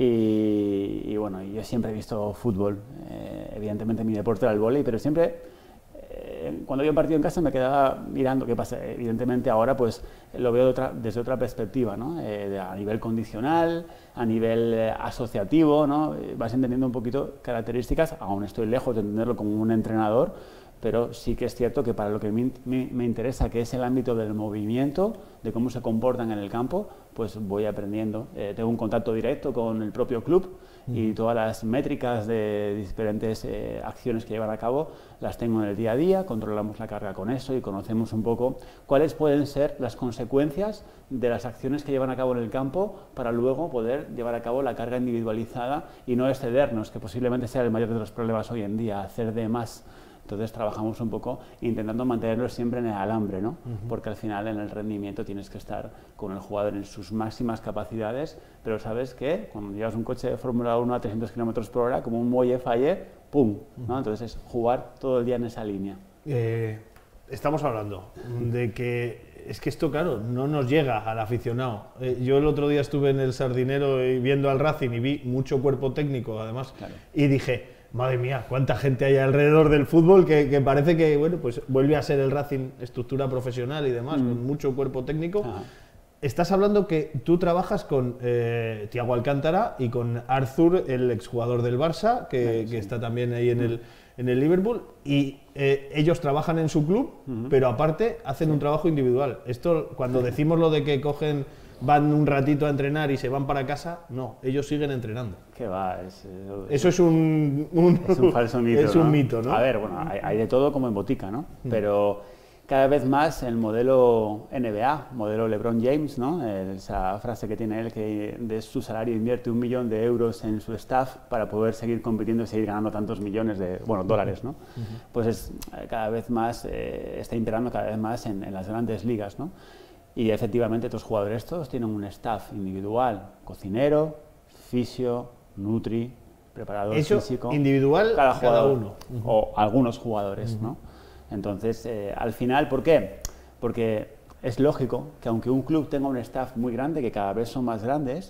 y, y bueno, yo siempre he visto fútbol. Eh, evidentemente mi deporte era el vóley, pero siempre... Cuando había un partido en casa me quedaba mirando qué pasa. Evidentemente ahora pues lo veo de otra, desde otra perspectiva, ¿no? Eh, de, a nivel condicional, a nivel eh, asociativo, ¿no? Eh, vas entendiendo un poquito características, aún estoy lejos de entenderlo como un entrenador, pero sí que es cierto que para lo que me, me, me interesa, que es el ámbito del movimiento, de cómo se comportan en el campo, pues voy aprendiendo. Eh, tengo un contacto directo con el propio club y todas las métricas de diferentes eh, acciones que llevan a cabo las tengo en el día a día, controlamos la carga con eso y conocemos un poco cuáles pueden ser las consecuencias de las acciones que llevan a cabo en el campo para luego poder llevar a cabo la carga individualizada y no excedernos, que posiblemente sea el mayor de los problemas hoy en día, hacer de más. Entonces trabajamos un poco intentando mantenerlo siempre en el alambre, ¿no? Uh-huh. Porque al final en el rendimiento tienes que estar con el jugador en sus máximas capacidades, pero sabes que cuando llevas un coche de Fórmula uno a trescientos kilómetros por hora, como un muelle falle, ¡pum! ¿no? Entonces es jugar todo el día en esa línea. Eh, estamos hablando de que es que esto, claro, no nos llega al aficionado. Eh, yo el otro día estuve en el Sardinero y viendo al Racing y vi mucho cuerpo técnico, además, claro. Y dije... Madre mía, cuánta gente hay alrededor del fútbol que, que parece que, bueno, pues vuelve a ser el Racing estructura profesional y demás, mm. con mucho cuerpo técnico. Ajá. Estás hablando que tú trabajas con eh, Thiago Alcántara y con Arthur, el exjugador del Barça, que, sí. que está también ahí en, mm. el, en el Liverpool, y eh, ellos trabajan en su club, mm-hmm. pero aparte hacen sí. un trabajo individual. Esto, cuando decimos lo de que cogen... van un ratito a entrenar y se van para casa, no, ellos siguen entrenando. ¿Qué va? Es, es, Eso es un, un, es un falso mito, es ¿no? un mito, ¿no? A ver, bueno, hay, hay de todo como en botica, ¿no? Mm. Pero cada vez más el modelo N B A, modelo LeBron James, ¿no? Esa frase que tiene él, que de su salario invierte un millón de euros en su staff para poder seguir compitiendo y seguir ganando tantos millones de, bueno, dólares, ¿no? Uh-huh. Pues es cada vez más, eh, está imperando cada vez más en, en las grandes ligas, ¿no? Y efectivamente estos jugadores todos tienen un staff individual, cocinero, fisio, nutri, preparador Eso físico. Individual cada, jugador, cada uno. Uh-huh. O algunos jugadores, uh-huh. ¿no? Entonces, eh, al final, ¿por qué? Porque es lógico que aunque un club tenga un staff muy grande, que cada vez son más grandes,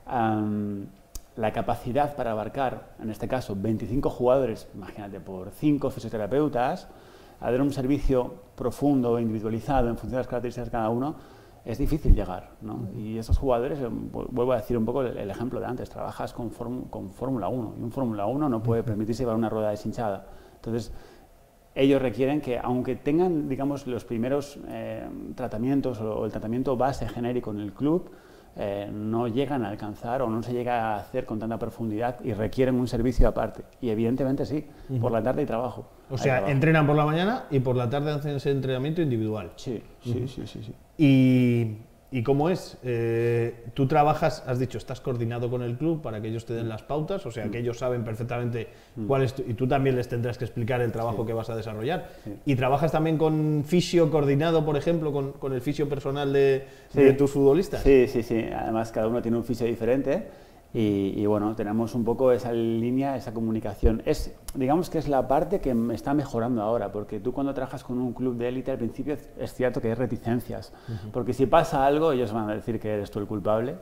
um, la capacidad para abarcar, en este caso, veinticinco jugadores, imagínate, por cinco fisioterapeutas, a dar un servicio profundo, individualizado, en función de las características de cada uno, es difícil llegar, ¿no? Uh-huh. Y esos jugadores, vuelvo a decir un poco el, el ejemplo de antes, trabajas con, form, con Fórmula uno, y un Fórmula uno no puede permitirse llevar una rueda deshinchada. Entonces, ellos requieren que, aunque tengan, digamos, los primeros eh, tratamientos o, o el tratamiento base genérico en el club, Eh, no llegan a alcanzar o no se llega a hacer con tanta profundidad y requieren un servicio aparte. Y evidentemente sí, uh-huh. por la tarde hay trabajo. O sea, trabajo. Entrenan por la mañana y por la tarde hacen ese entrenamiento individual. Sí, sí, uh-huh. sí, sí, sí. Y, ¿Y cómo es? Eh, tú trabajas, has dicho, estás coordinado con el club para que ellos te den las pautas, o sea, que ellos saben perfectamente cuál es tu, y tú también les tendrás que explicar el trabajo sí. que vas a desarrollar. Sí. ¿Y trabajas también con fisio coordinado, por ejemplo, con, con el fisio personal de, sí. de tus futbolistas? Sí, sí, sí. Además, cada uno tiene un fisio diferente. Y, y bueno, tenemos un poco esa línea, esa comunicación. Es, digamos que es la parte que me está mejorando ahora, porque tú cuando trabajas con un club de élite al principio es, es cierto que hay reticencias, uh-huh. porque si pasa algo ellos van a decir que eres tú el culpable,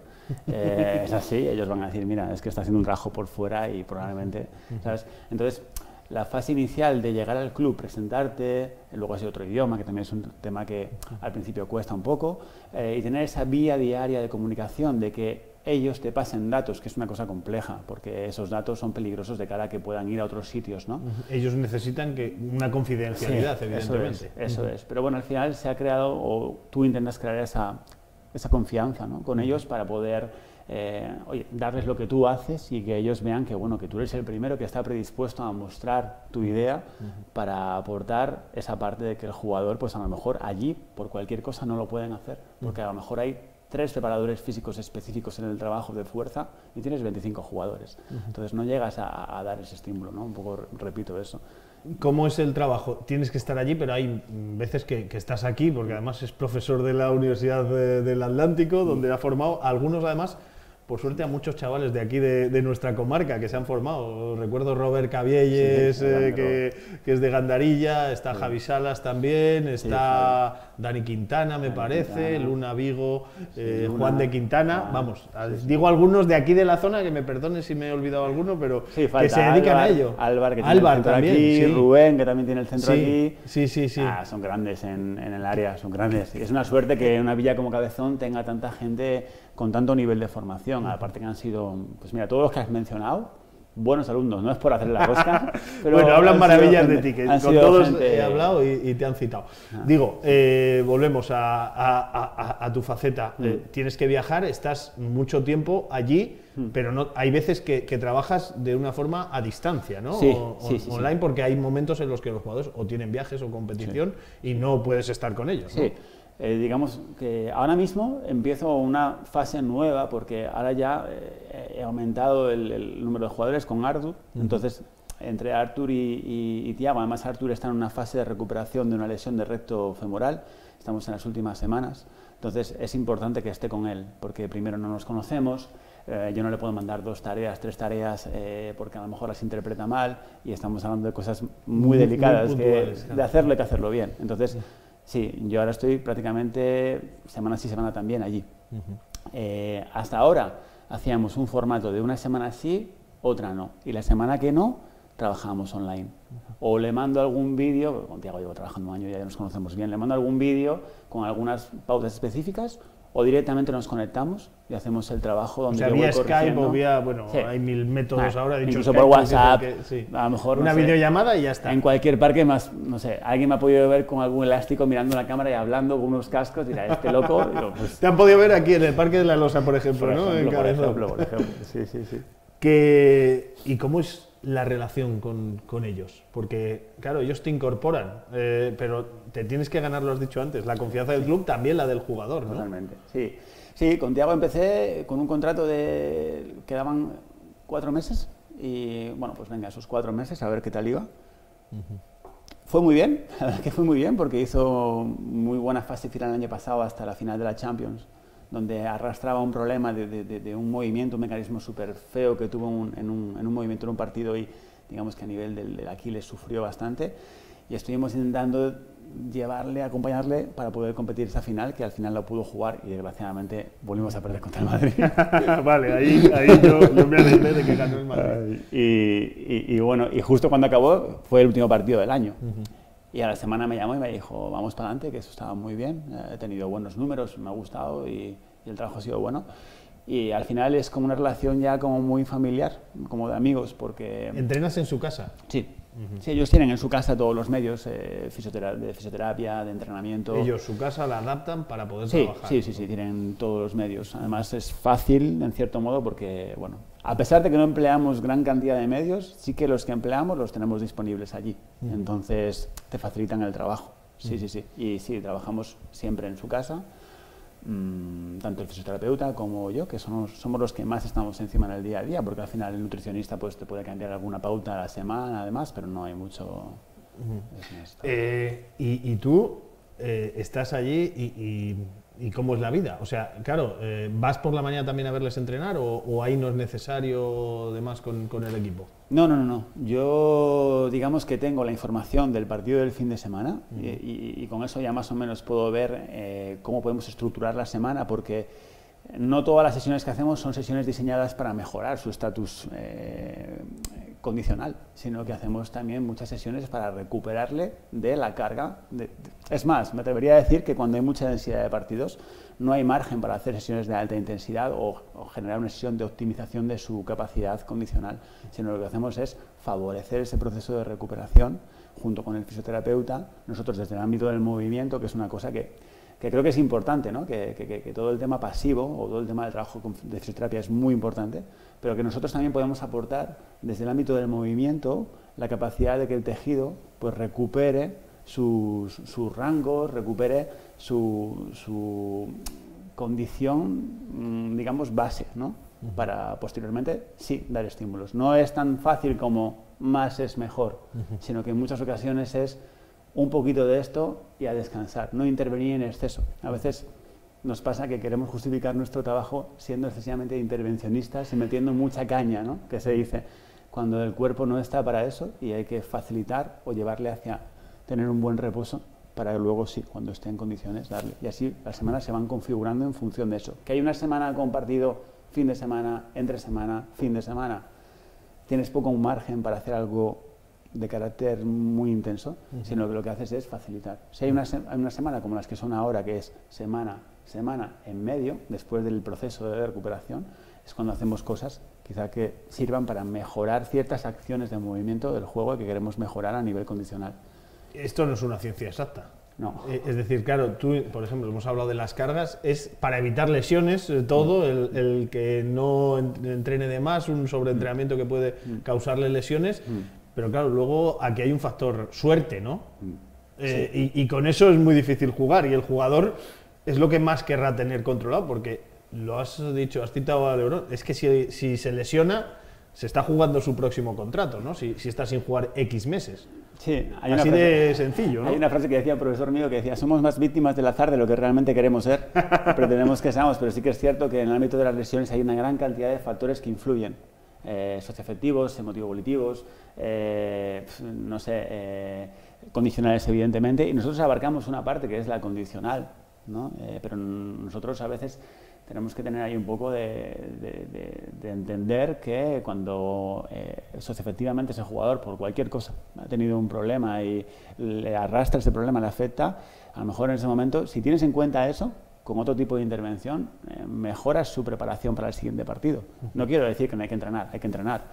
eh, es así, ellos van a decir, mira, es que está haciendo un trabajo por fuera y probablemente, uh-huh. ¿sabes? Entonces, la fase inicial de llegar al club, presentarte, luego es otro idioma, que también es un tema que al principio cuesta un poco, eh, y tener esa vía diaria de comunicación, de que ellos te pasen datos, que es una cosa compleja, porque esos datos son peligrosos de cara a que puedan ir a otros sitios, ¿no? Ellos necesitan que una confidencialidad, sí, evidentemente. Eso es, eso uh-huh. es, pero bueno, al final se ha creado, o tú intentas crear esa, esa confianza, ¿no? con uh-huh. ellos para poder, eh, oye, darles lo que tú haces y que ellos vean que, bueno, que tú eres el primero que está predispuesto a mostrar tu idea uh-huh. para aportar esa parte de que el jugador, pues a lo mejor allí, por cualquier cosa, no lo pueden hacer, porque uh-huh. a lo mejor hay tres preparadores físicos específicos en el trabajo de fuerza y tienes veinticinco jugadores. Uh-huh. Entonces no llegas a, a dar ese estímulo, ¿no? Un poco repito eso. ¿Cómo es el trabajo? Tienes que estar allí, pero hay veces que, que estás aquí, porque además es profesor de la Universidad de, del Atlántico, donde ha formado a algunos además, por suerte, a muchos chavales de aquí de, de nuestra comarca que se han formado. Recuerdo Robert Cabielles, sí, eh, que, que es de Gandarilla, está sí. Javi Salas también, está sí, Dani Quintana, me Dani parece, Quintana. Luna Vigo, eh, sí, Luna, Juan de Quintana. Ah, vamos, sí, sí. digo algunos de aquí de la zona, que me perdonen si me he olvidado alguno, pero sí, que se dedican Álvar, a ello. Álvar, que tiene Álvar el centro también, aquí, sí. Rubén, que también tiene el centro sí, aquí. Sí, sí, sí. Ah, son grandes en, en el área, son grandes. Es una suerte que una villa como Cabezón tenga tanta gente con tanto nivel de formación, aparte que han sido, pues mira, todos los que has mencionado, buenos alumnos, no es por hacerle la rosca, pero bueno, hablan maravillas gente, de ti, que con todos gente... he hablado y, y te han citado. Ah. Digo, eh, volvemos a, a, a, a tu faceta, mm. eh, tienes que viajar, estás mucho tiempo allí, mm. pero no, hay veces que, que trabajas de una forma a distancia, ¿no? Sí, o, sí, sí, online, sí. porque hay momentos en los que los jugadores o tienen viajes o competición sí. y no puedes estar con ellos, ¿no? Sí. Eh, digamos que ahora mismo empiezo una fase nueva porque ahora ya eh, he aumentado el, el número de jugadores con Artur, uh-huh. entonces entre Artur y, y, y Thiago, además Artur está en una fase de recuperación de una lesión de recto femoral, estamos en las últimas semanas, entonces es importante que esté con él, porque primero no nos conocemos, eh, yo no le puedo mandar dos tareas, tres tareas, eh, porque a lo mejor las interpreta mal y estamos hablando de cosas muy delicadas, muy puntuales, que, claro. de hacerlo hay que hacerlo bien, entonces... Uh-huh. Sí, yo ahora estoy prácticamente semana sí, semana también allí. Uh-huh. eh, hasta ahora hacíamos un formato de una semana sí, otra no. Y la semana que no, trabajábamos online. Uh-huh. O le mando algún vídeo, con Thiago llevo trabajando un año, ya nos conocemos bien, le mando algún vídeo con algunas pautas específicas, o directamente nos conectamos y hacemos el trabajo donde o sea, yo vía voy Skype o vía, bueno, sí. hay mil métodos ah, ahora, dicho incluso Skype, por WhatsApp, que, sí. a lo mejor una no sé, videollamada y ya está. En cualquier parque más, no sé, alguien me ha podido ver con algún elástico mirando la cámara y hablando con unos cascos, dirá, este loco. Digo, pues, te han podido ver aquí en el Parque de la Losa, por ejemplo, por ¿no? Ejemplo, en por Cabezón. ejemplo, por ejemplo, sí, sí, sí. Que, ¿y cómo es la relación con, con ellos? Porque, claro, ellos te incorporan, eh, pero te tienes que ganar, lo has dicho antes, la confianza del club, también la del jugador, ¿no? Totalmente, sí. Sí, con Thiago empecé con un contrato de... quedaban cuatro meses y, bueno, pues venga, esos cuatro meses a ver qué tal iba. Uh-huh. Fue muy bien, la verdad que fue muy bien porque hizo muy buena fase final el año pasado hasta la final de la Champions, donde arrastraba un problema de, de, de, de un movimiento, un mecanismo súper feo que tuvo un, en, un, en un movimiento en un partido y digamos que a nivel del, del Aquiles sufrió bastante y estuvimos intentando llevarle, acompañarle para poder competir esa final, que al final la pudo jugar y desgraciadamente volvimos a perder contra el Madrid. Vale, ahí, ahí yo, yo me alegré de que ganó el Madrid. Y, y, y bueno, y justo cuando acabó fue el último partido del año. Uh-huh. Y a la semana me llamó y me dijo, vamos para adelante, que eso estaba muy bien, he tenido buenos números, me ha gustado y, y el trabajo ha sido bueno. Y al final es como una relación ya como muy familiar, como de amigos, porque... ¿Entrenas en su casa? Sí. Uh-huh. Sí, ellos tienen en su casa todos los medios eh, fisiotera de fisioterapia, de entrenamiento. Ellos su casa la adaptan para poder sí, trabajar. Sí, sí, sí, tienen todos los medios. Además es fácil, en cierto modo, porque, bueno, a pesar de que no empleamos gran cantidad de medios, sí que los que empleamos los tenemos disponibles allí. Uh-huh. Entonces te facilitan el trabajo. Sí, uh-huh. sí, sí. Y sí, trabajamos siempre en su casa. mmm, tanto el fisioterapeuta como yo, que somos, somos los que más estamos encima en el día a día, porque al final el nutricionista pues te puede cambiar alguna pauta a la semana además, pero no hay mucho... Uh-huh. eh, y, y tú eh, estás allí y, y, y ¿cómo es la vida? O sea, claro, eh, ¿vas por la mañana también a verles entrenar o, o ahí no es necesario además con, con el equipo? No, no, no, no. Yo digamos que tengo la información del partido del fin de semana uh-huh. y, y, y con eso ya más o menos puedo ver eh, cómo podemos estructurar la semana, porque no todas las sesiones que hacemos son sesiones diseñadas para mejorar su estatus eh, condicional, sino que hacemos también muchas sesiones para recuperarle de la carga. De, de, es más, me atrevería a decir que cuando hay mucha densidad de partidos no hay margen para hacer sesiones de alta intensidad o, o generar una sesión de optimización de su capacidad condicional, sino lo que hacemos es favorecer ese proceso de recuperación junto con el fisioterapeuta, nosotros desde el ámbito del movimiento, que es una cosa que que creo que es importante, ¿no? que, que, que todo el tema pasivo o todo el tema del trabajo de fisioterapia es muy importante, pero que nosotros también podemos aportar desde el ámbito del movimiento la capacidad de que el tejido pues, recupere sus, sus rangos, recupere su, su condición, digamos, base, ¿no? Uh-huh. Para posteriormente, sí, dar estímulos. No es tan fácil como más es mejor, uh-huh. sino que en muchas ocasiones es un poquito de esto y a descansar, no intervenir en exceso. A veces nos pasa que queremos justificar nuestro trabajo siendo excesivamente intervencionistas y metiendo mucha caña, ¿no? Que se dice, cuando el cuerpo no está para eso y hay que facilitar o llevarle hacia tener un buen reposo para luego sí, cuando esté en condiciones, darle. Y así las semanas se van configurando en función de eso. Que hay una semana compartido, fin de semana, entre semana, fin de semana, tienes poco un margen para hacer algo de carácter muy intenso, uh-huh. sino que lo que haces es facilitar. Si hay una, se hay una semana como las que son ahora, que es semana, semana en medio, después del proceso de recuperación, es cuando hacemos cosas quizá que sirvan para mejorar ciertas acciones de movimiento del juego que queremos mejorar a nivel condicional. Esto no es una ciencia exacta. No. Es decir, claro, tú, por ejemplo, hemos hablado de las cargas, es para evitar lesiones, todo, el, el que no entrene de más, un sobreentrenamiento que puede causarle lesiones, pero claro, luego aquí hay un factor suerte, ¿no? Eh, sí. y, y con eso es muy difícil jugar, y el jugador es lo que más querrá tener controlado, porque lo has dicho, has citado a LeBron, es que si, si se lesiona, se está jugando su próximo contrato, ¿no? Si, si está sin jugar X meses. Sí, hay así una frase, de sencillo, ¿no? Hay una frase que decía un profesor mío que decía, somos más víctimas del azar de lo que realmente queremos ser, pretendemos que seamos, pero sí que es cierto que en el ámbito de las lesiones hay una gran cantidad de factores que influyen, eh, socioafectivos, emotivo-volitivos, eh, no sé, eh, condicionales evidentemente, y nosotros abarcamos una parte que es la condicional, ¿no? Eh, pero nosotros a veces tenemos que tener ahí un poco de, de, de, de entender que cuando eh, socioafectivamente ese jugador por cualquier cosa ha tenido un problema y le arrastra ese problema, le afecta, a lo mejor en ese momento, si tienes en cuenta eso, con otro tipo de intervención, eh, mejoras su preparación para el siguiente partido. No quiero decir que no hay que entrenar, hay que entrenar,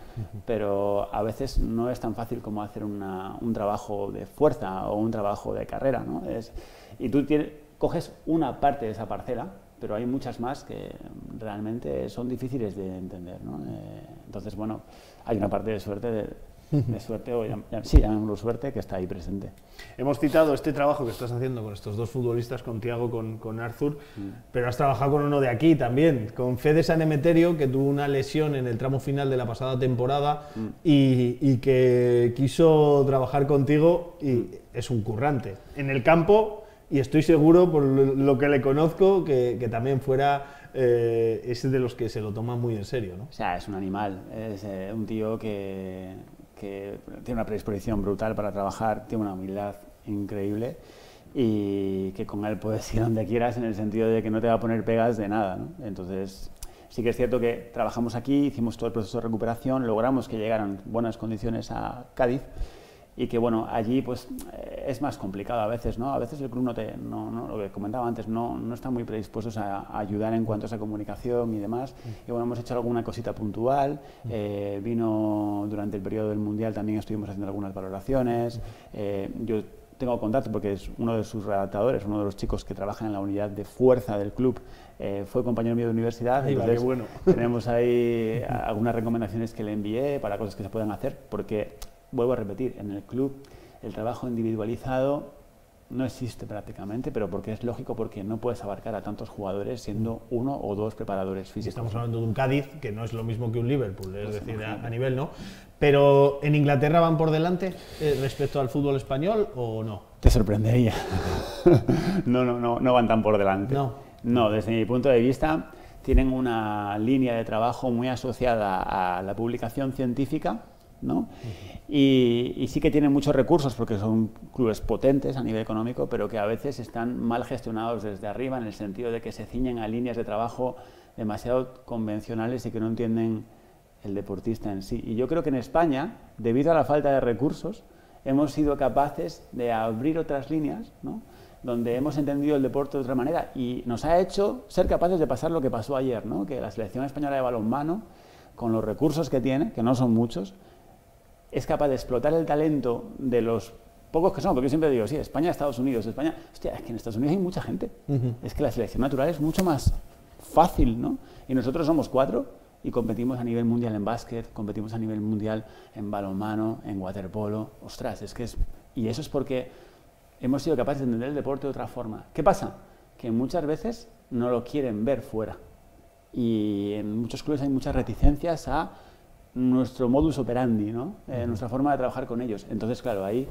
pero a veces no es tan fácil como hacer una, un trabajo de fuerza o un trabajo de carrera, ¿no? Es, y tú tienes, coges una parte de esa parcela, pero hay muchas más que realmente son difíciles de entender, ¿no? Eh, entonces, bueno, hay una parte de suerte, de, de suerte o llam, sí, llamémoslo suerte, que está ahí presente. Hemos citado este trabajo que estás haciendo con estos dos futbolistas, con Thiago, con, con Arthur, mm. pero has trabajado con uno de aquí también, con Fede San Emeterio, que tuvo una lesión en el tramo final de la pasada temporada mm. y, y que quiso trabajar contigo y mm. es un currante. En el campo... Y estoy seguro, por lo que le conozco, que, que también fuera eh, ese de los que se lo toma muy en serio, ¿no? O sea, es un animal, es eh, un tío que, que tiene una predisposición brutal para trabajar, tiene una humildad increíble y que con él puedes ir donde quieras en el sentido de que no te va a poner pegas de nada, ¿no? Entonces, sí que es cierto que trabajamos aquí, hicimos todo el proceso de recuperación, logramos que llegaran buenas condiciones a Cádiz. Y que, bueno, allí pues es más complicado a veces, ¿no? A veces el club no te, no, no, lo que comentaba antes, no, no están muy predispuestos a, a ayudar en cuanto a esa comunicación y demás. Y bueno, hemos hecho alguna cosita puntual, eh, vino durante el periodo del Mundial, también estuvimos haciendo algunas valoraciones. Eh, yo tengo contacto porque es uno de sus redactadores, uno de los chicos que trabajan en la unidad de fuerza del club, eh, fue compañero mío de universidad. Ay, entonces qué bueno. Tenemos ahí algunas recomendaciones que le envié para cosas que se puedan hacer, porque... Vuelvo a repetir, en el club el trabajo individualizado no existe prácticamente, pero porque es lógico, porque no puedes abarcar a tantos jugadores siendo uno o dos preparadores físicos. Estamos hablando de un Cádiz, que no es lo mismo que un Liverpool, es pues decir, a, a nivel no. Pero ¿en Inglaterra van por delante eh, respecto al fútbol español o no? Te sorprendería. no, no, no, no van tan por delante. No. No, desde mi punto de vista, tienen una línea de trabajo muy asociada a la publicación científica, ¿no? Uh-huh. y, y sí que tienen muchos recursos porque son clubes potentes a nivel económico, pero que a veces están mal gestionados desde arriba, en el sentido de que se ciñen a líneas de trabajo demasiado convencionales y que no entienden el deportista en sí. Y yo creo que en España, debido a la falta de recursos, hemos sido capaces de abrir otras líneas, ¿no? Donde hemos entendido el deporte de otra manera, y nos ha hecho ser capaces de pasar lo que pasó ayer, ¿no? Que la selección española de balonmano, con los recursos que tiene, que no son muchos, es capaz de explotar el talento de los pocos que son, porque yo siempre digo, sí, España, Estados Unidos, España, hostia, es que en Estados Unidos hay mucha gente, uh-huh. Es que la selección natural es mucho más fácil, ¿no? Y nosotros somos cuatro y competimos a nivel mundial en básquet, competimos a nivel mundial en balonmano, en waterpolo, ostras, es que es... Y eso es porque hemos sido capaces de entender el deporte de otra forma. ¿Qué pasa? Que muchas veces no lo quieren ver fuera, y en muchos clubes hay muchas reticencias a nuestro modus operandi, ¿no? Eh, uh-huh. Nuestra forma de trabajar con ellos. Entonces, claro, ahí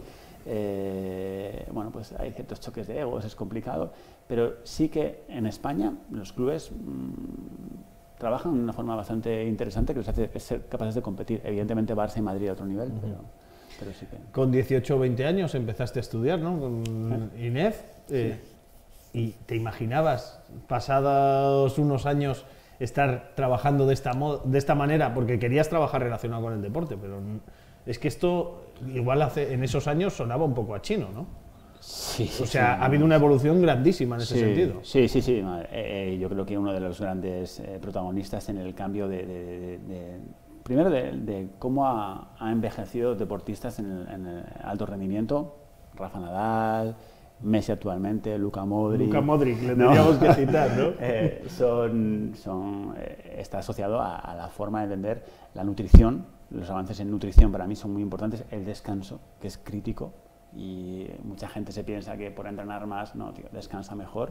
eh, bueno, pues hay ciertos choques de egos, es complicado, pero sí que en España los clubes mmm, trabajan de una forma bastante interesante que les hace ser capaces de competir. Evidentemente Barça y Madrid a otro nivel, uh-huh. pero, pero sí que... Con dieciocho o veinte años empezaste a estudiar, ¿no? Con ¿Eh? INEF. Eh, sí. ¿Y te imaginabas, pasados unos años, estar trabajando de esta, de esta manera? Porque querías trabajar relacionado con el deporte, pero es que esto igual hace, en esos años sonaba un poco a chino, ¿no? Sí, o sea, sí, ha habido una evolución grandísima en ese sí, sentido. Sí, sí, sí. Eh, eh, yo creo que uno de los grandes eh, protagonistas en el cambio de... de, de, de primero, de, de cómo ha, ha envejecido deportistas en el, en el alto rendimiento, Rafa Nadal, Messi actualmente, Luka Modric. Luka Modric, le tendríamos ¿no? que citar, ¿no? eh, son, son, eh, está asociado a, a la forma de entender la nutrición. Los avances en nutrición para mí son muy importantes. El descanso, que es crítico, y mucha gente se piensa que por entrenar más, no, tío, descansa mejor.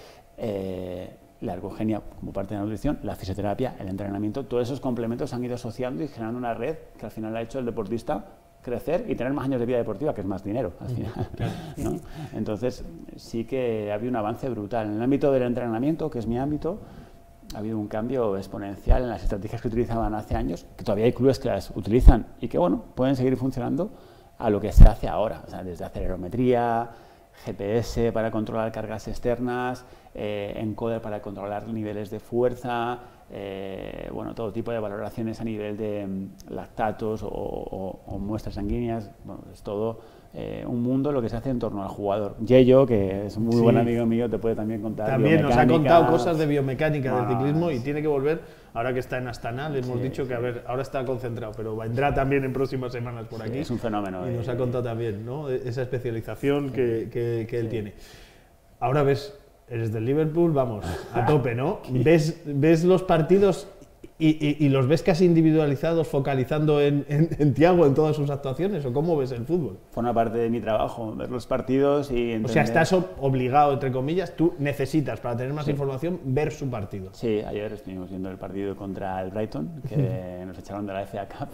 Eh, la ergonomía como parte de la nutrición, la fisioterapia, el entrenamiento, todos esos complementos han ido asociando y generando una red que al final ha hecho el deportista crecer y tener más años de vida deportiva, que es más dinero al final, ¿no? Entonces sí que ha habido un avance brutal. En el ámbito del entrenamiento, que es mi ámbito, ha habido un cambio exponencial en las estrategias que utilizaban hace años, que todavía hay clubes que las utilizan y que, bueno, pueden seguir funcionando, a lo que se hace ahora, o sea, desde acelerometría, G P S para controlar cargas externas, eh, encoder para controlar niveles de fuerza, eh, bueno, todo tipo de valoraciones a nivel de um, lactatos o, o, o muestras sanguíneas. Bueno, es todo eh, un mundo lo que se hace en torno al jugador. Yello, que es un muy sí. buen amigo mío, te puede también contar. También nos ha contado cosas de biomecánica no, del ciclismo y tiene que volver, ahora que está en Astana, le hemos sí, dicho que, a ver, ahora está concentrado, pero vendrá también en próximas semanas por aquí. Sí, es un fenómeno. Y nos ha contado también, ¿no?, esa especialización sí. que, que, que él sí. tiene. Ahora ves, eres del Liverpool, vamos, a tope, ¿no? ¿Ves, ves los partidos y, y, y los ves casi individualizados, focalizando en, en, en Thiago, en todas sus actuaciones? ¿O cómo ves el fútbol? Forma parte de mi trabajo, ver los partidos y entender... O sea, estás obligado, entre comillas, tú necesitas, para tener más sí. información, ver su partido. Sí, ayer estuvimos viendo el partido contra el Brighton, que nos echaron de la F A Cup.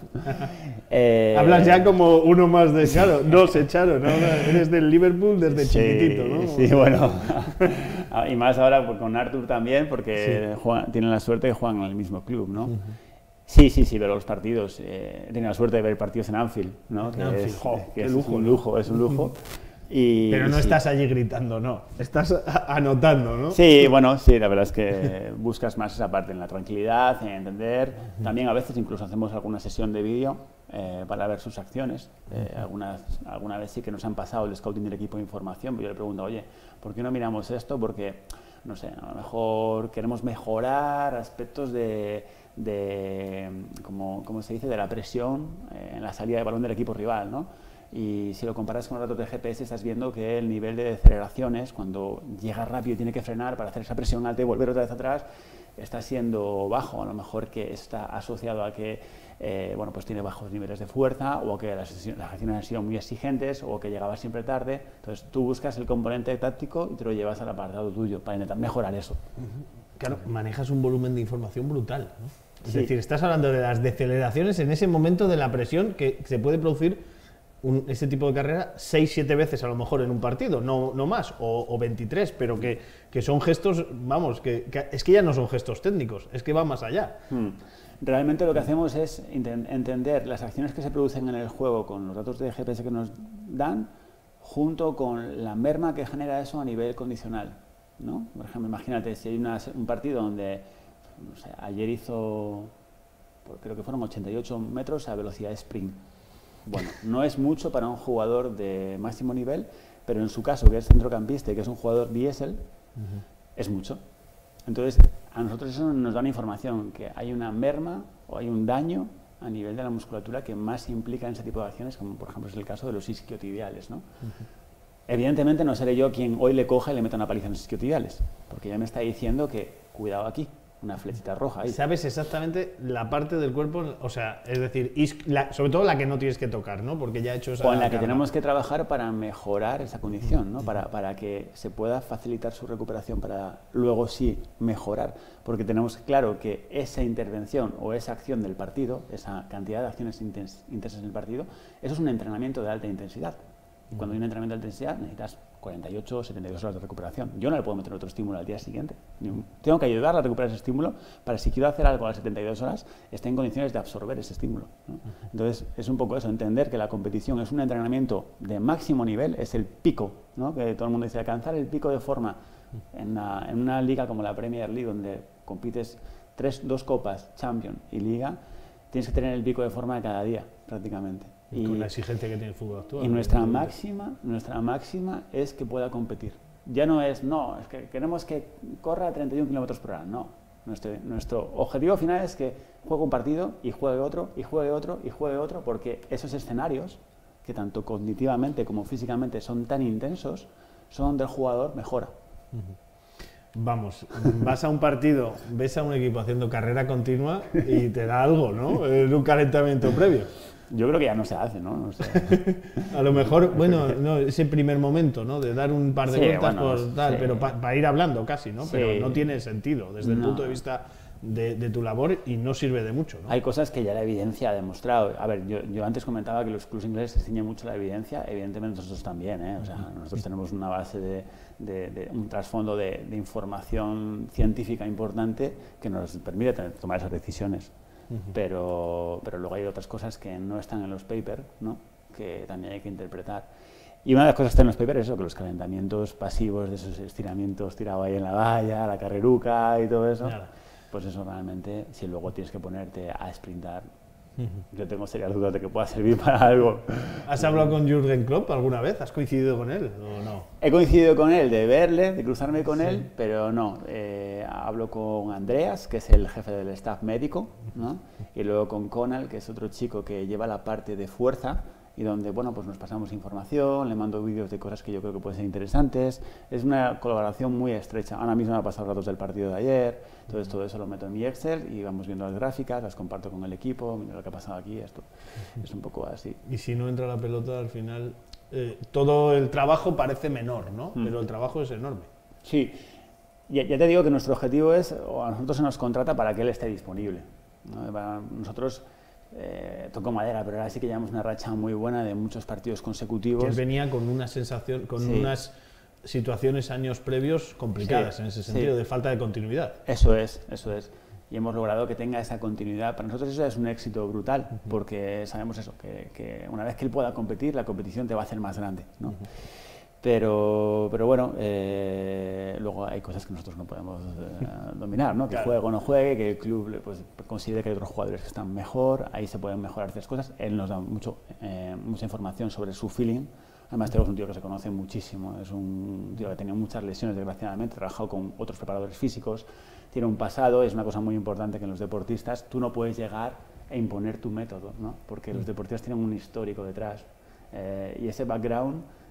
eh... Hablas ya como uno más de... Claro, nos echaron, ¿no? Eres del Liverpool desde sí, chiquitito, ¿no? Sí, bueno. Y más ahora con Arthur también, porque sí. juegan, tienen la suerte de jugar en el mismo club, ¿no? Uh-huh. Sí, sí, sí, veo los partidos. Eh, he tenido la suerte de ver partidos en Anfield, ¿no? Que, Anfield. Es, Jo, que es lujo, un lujo, es un lujo. Y, Pero no sí. estás allí gritando, no. Estás anotando, ¿no? Sí, bueno, sí, la verdad es que buscas más esa parte, en la tranquilidad, en entender. También a veces incluso hacemos alguna sesión de vídeo eh, para ver sus acciones. Eh, algunas, alguna vez sí que nos han pasado el scouting del equipo de información, pero yo le pregunto, oye, ¿por qué no miramos esto? Porque, no sé, a lo mejor queremos mejorar aspectos de, de como, como se dice, de la presión eh, en la salida de balón del equipo rival, ¿no? Y si lo comparas con los datos de G P S, estás viendo que el nivel de aceleraciones, cuando llega rápido y tiene que frenar para hacer esa presión alta y volver otra vez atrás, está siendo bajo, a lo mejor que está asociado a que eh, bueno, pues tiene bajos niveles de fuerza, o que las, las acciones han sido muy exigentes, o que llegaba siempre tarde. Entonces tú buscas el componente táctico y te lo llevas al apartado tuyo para intentar mejorar eso. Claro, manejas un volumen de información brutal, ¿no? Es Sí. decir, estás hablando de las deceleraciones en ese momento de la presión que se puede producir un, ese tipo de carrera seis siete veces a lo mejor en un partido, no, no más, o, o veintitrés, pero que, que son gestos, vamos, que, que es que ya no son gestos técnicos, es que va más allá. Hmm. Realmente lo que hacemos es entender las acciones que se producen en el juego con los datos de G P S que nos dan, junto con la merma que genera eso a nivel condicional, ¿no? Por ejemplo, imagínate si hay una, un partido donde, no sé, ayer hizo, pues creo que fueron ochenta y ocho metros a velocidad sprint. Bueno, no es mucho para un jugador de máximo nivel, pero en su caso, que es centrocampista y que es un jugador diésel, uh-huh. es mucho. Entonces, a nosotros eso nos da una información, que hay una merma o hay un daño a nivel de la musculatura que más implica en ese tipo de acciones, como por ejemplo es el caso de los isquiotibiales, ¿no? Uh-huh. Evidentemente no seré yo quien hoy le coja y le meta una paliza en los isquiotibiales, porque ya me está diciendo que cuidado aquí, una flechita roja ahí. Sabes exactamente la parte del cuerpo, o sea, es decir, la, sobre todo la que no tienes que tocar, ¿no? Porque ya he hecho esa Con la que carga. tenemos que trabajar para mejorar esa condición, ¿no? Para, para que se pueda facilitar su recuperación, para luego sí mejorar. Porque tenemos claro que esa intervención o esa acción del partido, esa cantidad de acciones intens intensas en el partido, eso es un entrenamiento de alta intensidad. Y cuando hay un entrenamiento de alta intensidad necesitas cuarenta y ocho o setenta y dos horas de recuperación. Yo no le puedo meter otro estímulo al día siguiente. Tengo que ayudarle a recuperar ese estímulo para, si quiero hacer algo a las setenta y dos horas, esté en condiciones de absorber ese estímulo, ¿no? Entonces, es un poco eso, entender que la competición es un entrenamiento de máximo nivel, es el pico, ¿no? Que todo el mundo dice, alcanzar el pico de forma en, la, en una liga como la Premier League, donde compites tres, dos copas, Champions y Liga, tienes que tener el pico de forma de cada día, prácticamente. Y con la exigencia que tiene el fútbol actual. Y nuestra máxima, nuestra máxima es que pueda competir. Ya no es, no, es que queremos que corra a treinta y uno kilómetros por hora, no. Nuestro, nuestro objetivo final es que juegue un partido y juegue otro, y juegue otro, y juegue otro, porque esos escenarios, que tanto cognitivamente como físicamente son tan intensos, son donde el jugador mejora. Vamos, vas a un partido, ves a un equipo haciendo carrera continua y te da algo, ¿no? En un calentamiento previo. Yo creo que ya no se hace, ¿no? No sé. A lo mejor, bueno, no, ese primer momento, ¿no? De dar un par de sí, vueltas bueno, por tal, sí. pero para pa ir hablando casi, ¿no? Sí. Pero no tiene sentido desde el No. punto de vista de, de tu labor y no sirve de mucho, ¿no? Hay cosas que ya la evidencia ha demostrado. A ver, yo, yo antes comentaba que los clubes ingleses se ciñen mucho a la evidencia, evidentemente nosotros también, ¿eh? O sea, nosotros tenemos una base de, de, de un trasfondo de, de información científica importante que nos permite tener, tomar esas decisiones. Uh-huh. pero, pero luego hay otras cosas que no están en los papers, ¿no? Que también hay que interpretar. Y una de las cosas que está en los papers es eso, que los calentamientos pasivos, de esos estiramientos tirados ahí en la valla, la carreruca y todo eso, claro. Pues eso realmente, si luego tienes que ponerte a sprintar, uh-huh. yo tengo serias dudas de que pueda servir para algo. ¿Has hablado con Jürgen Klopp alguna vez? ¿Has coincidido con él o no? He coincidido con él de verle, de cruzarme con sí. él, pero no. Eh, hablo con Andreas, que es el jefe del staff médico, ¿no? Y luego con Conal, que es otro chico que lleva la parte de fuerza y donde, bueno, pues nos pasamos información, le mando vídeos de cosas que yo creo que pueden ser interesantes. Es una colaboración muy estrecha. Ahora mismo me ha pasado datos del partido de ayer, entonces todo eso lo meto en mi Excel y vamos viendo las gráficas, las comparto con el equipo, mira lo que ha pasado aquí, esto es un poco así. Y si no entra la pelota, al final, eh, todo el trabajo parece menor, ¿no? Mm. Pero el trabajo es enorme. Sí, ya, ya te digo que nuestro objetivo es, o a nosotros se nos contrata para que él esté disponible, ¿no? Para nosotros... Eh, toco madera, pero ahora sí que llevamos una racha muy buena de muchos partidos consecutivos. Que él venía con una sensación, con sí. unas situaciones años previos complicadas, sí, en ese sentido, sí. de falta de continuidad. Eso es, eso es. Y hemos logrado que tenga esa continuidad. Para nosotros eso es un éxito brutal, uh-huh. porque sabemos eso, que, que una vez que él pueda competir, la competición te va a hacer más grande, ¿no? Uh-huh. Pero, pero bueno, eh, luego hay cosas que nosotros no podemos eh, dominar, ¿no? Que claro. juegue o no juegue, que el club pues, considere que hay otros jugadores que están mejor, ahí se pueden mejorar ciertas cosas. Él nos da mucho, eh, mucha información sobre su feeling. Además, tenemos un tío que se conoce muchísimo, es un tío que ha tenido muchas lesiones, desgraciadamente, ha trabajado con otros preparadores físicos, tiene un pasado, es una cosa muy importante que en los deportistas tú no puedes llegar a imponer tu método, ¿no? Porque los deportistas tienen un histórico detrás, eh, y ese background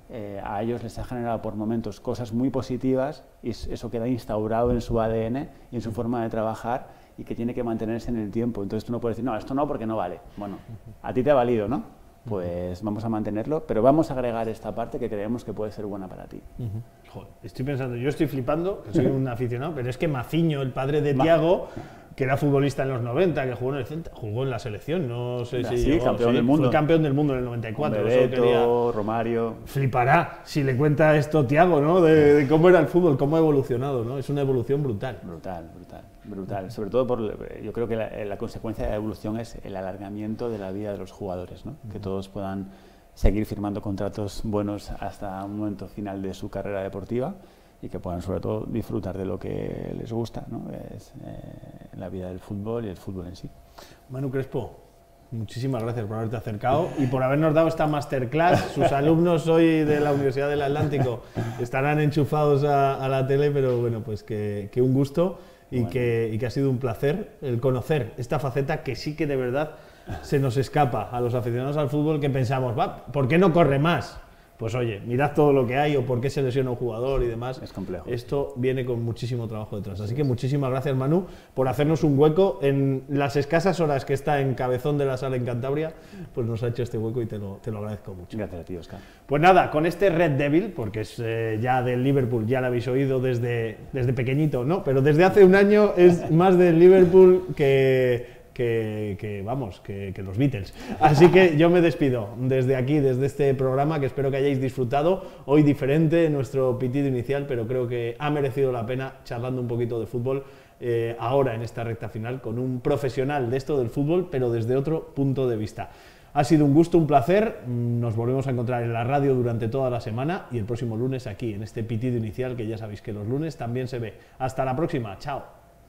eh, a ellos les ha generado por momentos cosas muy positivas y eso queda instaurado en su A D N y en su forma de trabajar y que tiene que mantenerse en el tiempo. Entonces tú no puedes decir, no, esto no porque no vale. Bueno, a ti te ha valido, ¿no? Pues vamos a mantenerlo, pero vamos a agregar esta parte que creemos que puede ser buena para ti. Uh-huh. Joder, estoy pensando, yo estoy flipando, que soy un aficionado, pero es que Maciño, el padre de Thiago, que era futbolista en los noventa, que jugó en el Celta, jugó en la selección, no sé si sí, llegó, campeón sí, del mundo. Fue campeón del mundo en el noventa y cuatro. Bebeto, quería... Romario. Flipará si le cuenta esto Thiago, ¿no? De, de cómo era el fútbol, cómo ha evolucionado, ¿no? Es una evolución brutal. Brutal, brutal, brutal. Sobre todo por, yo creo que la, la consecuencia de la evolución es el alargamiento de la vida de los jugadores, ¿no? Uh-huh. Que todos puedan seguir firmando contratos buenos hasta un momento final de su carrera deportiva y que puedan sobre todo disfrutar de lo que les gusta, ¿no? Es eh, la vida del fútbol y el fútbol en sí. Manu Crespo, muchísimas gracias por haberte acercado y por habernos dado esta masterclass. Sus alumnos hoy de la Universidad del Atlántico estarán enchufados a, a la tele, pero bueno, pues que, que un gusto y, bueno. que, y que ha sido un placer el conocer esta faceta que sí que de verdad se nos escapa a los aficionados al fútbol, que pensamos, va, ¿por qué no corre más? Pues oye, mirad todo lo que hay o por qué se lesiona un jugador y demás. Es complejo. Esto viene con muchísimo trabajo detrás. Así que muchísimas gracias, Manu, por hacernos un hueco en las escasas horas que está en Cabezón de la Sala en Cantabria. Pues nos ha hecho este hueco y te lo, te lo agradezco mucho. Gracias a ti, Óscar. Pues nada, con este Red Devil, porque es eh, ya del Liverpool, ya lo habéis oído desde, desde pequeñito, ¿no? Pero desde hace un año es más del Liverpool que... Que, que vamos, que, que los Beatles. Así que yo me despido desde aquí, desde este programa, que espero que hayáis disfrutado. Hoy diferente, nuestro pitido inicial, pero creo que ha merecido la pena charlando un poquito de fútbol eh, ahora en esta recta final con un profesional de esto del fútbol, pero desde otro punto de vista. Ha sido un gusto, un placer. Nos volvemos a encontrar en la radio durante toda la semana y el próximo lunes aquí, en este pitido inicial, que ya sabéis que los lunes también se ve. Hasta la próxima. Chao.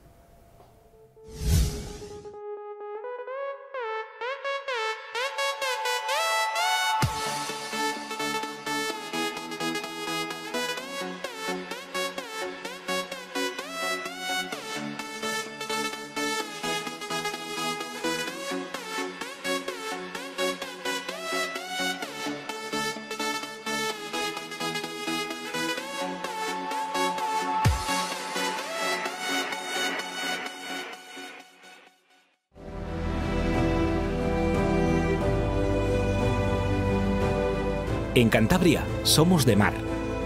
En Cantabria somos de mar,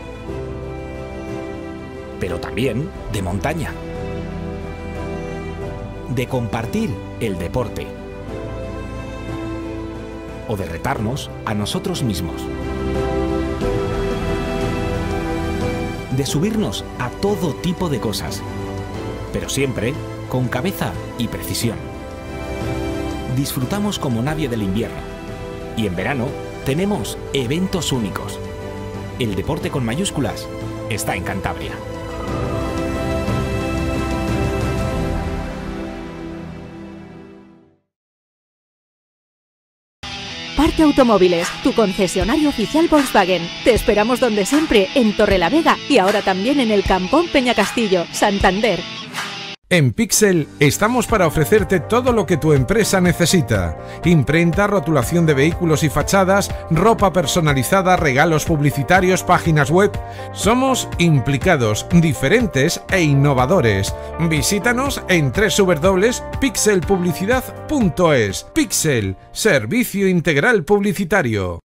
pero también de montaña, de compartir el deporte o de retarnos a nosotros mismos, de subirnos a todo tipo de cosas, pero siempre con cabeza y precisión. Disfrutamos como nadie del invierno y en verano tenemos eventos únicos. El deporte con mayúsculas está en Cantabria. Parte Automóviles, tu concesionario oficial Volkswagen. Te esperamos donde siempre, en Torrelavega y ahora también en el Campón Peñacastillo, Santander. En Pixel estamos para ofrecerte todo lo que tu empresa necesita. Imprenta, rotulación de vehículos y fachadas, ropa personalizada, regalos publicitarios, páginas web. Somos implicados, diferentes e innovadores. Visítanos en doble u doble u doble u punto pixel publicidad punto es. Pixel, servicio integral publicitario.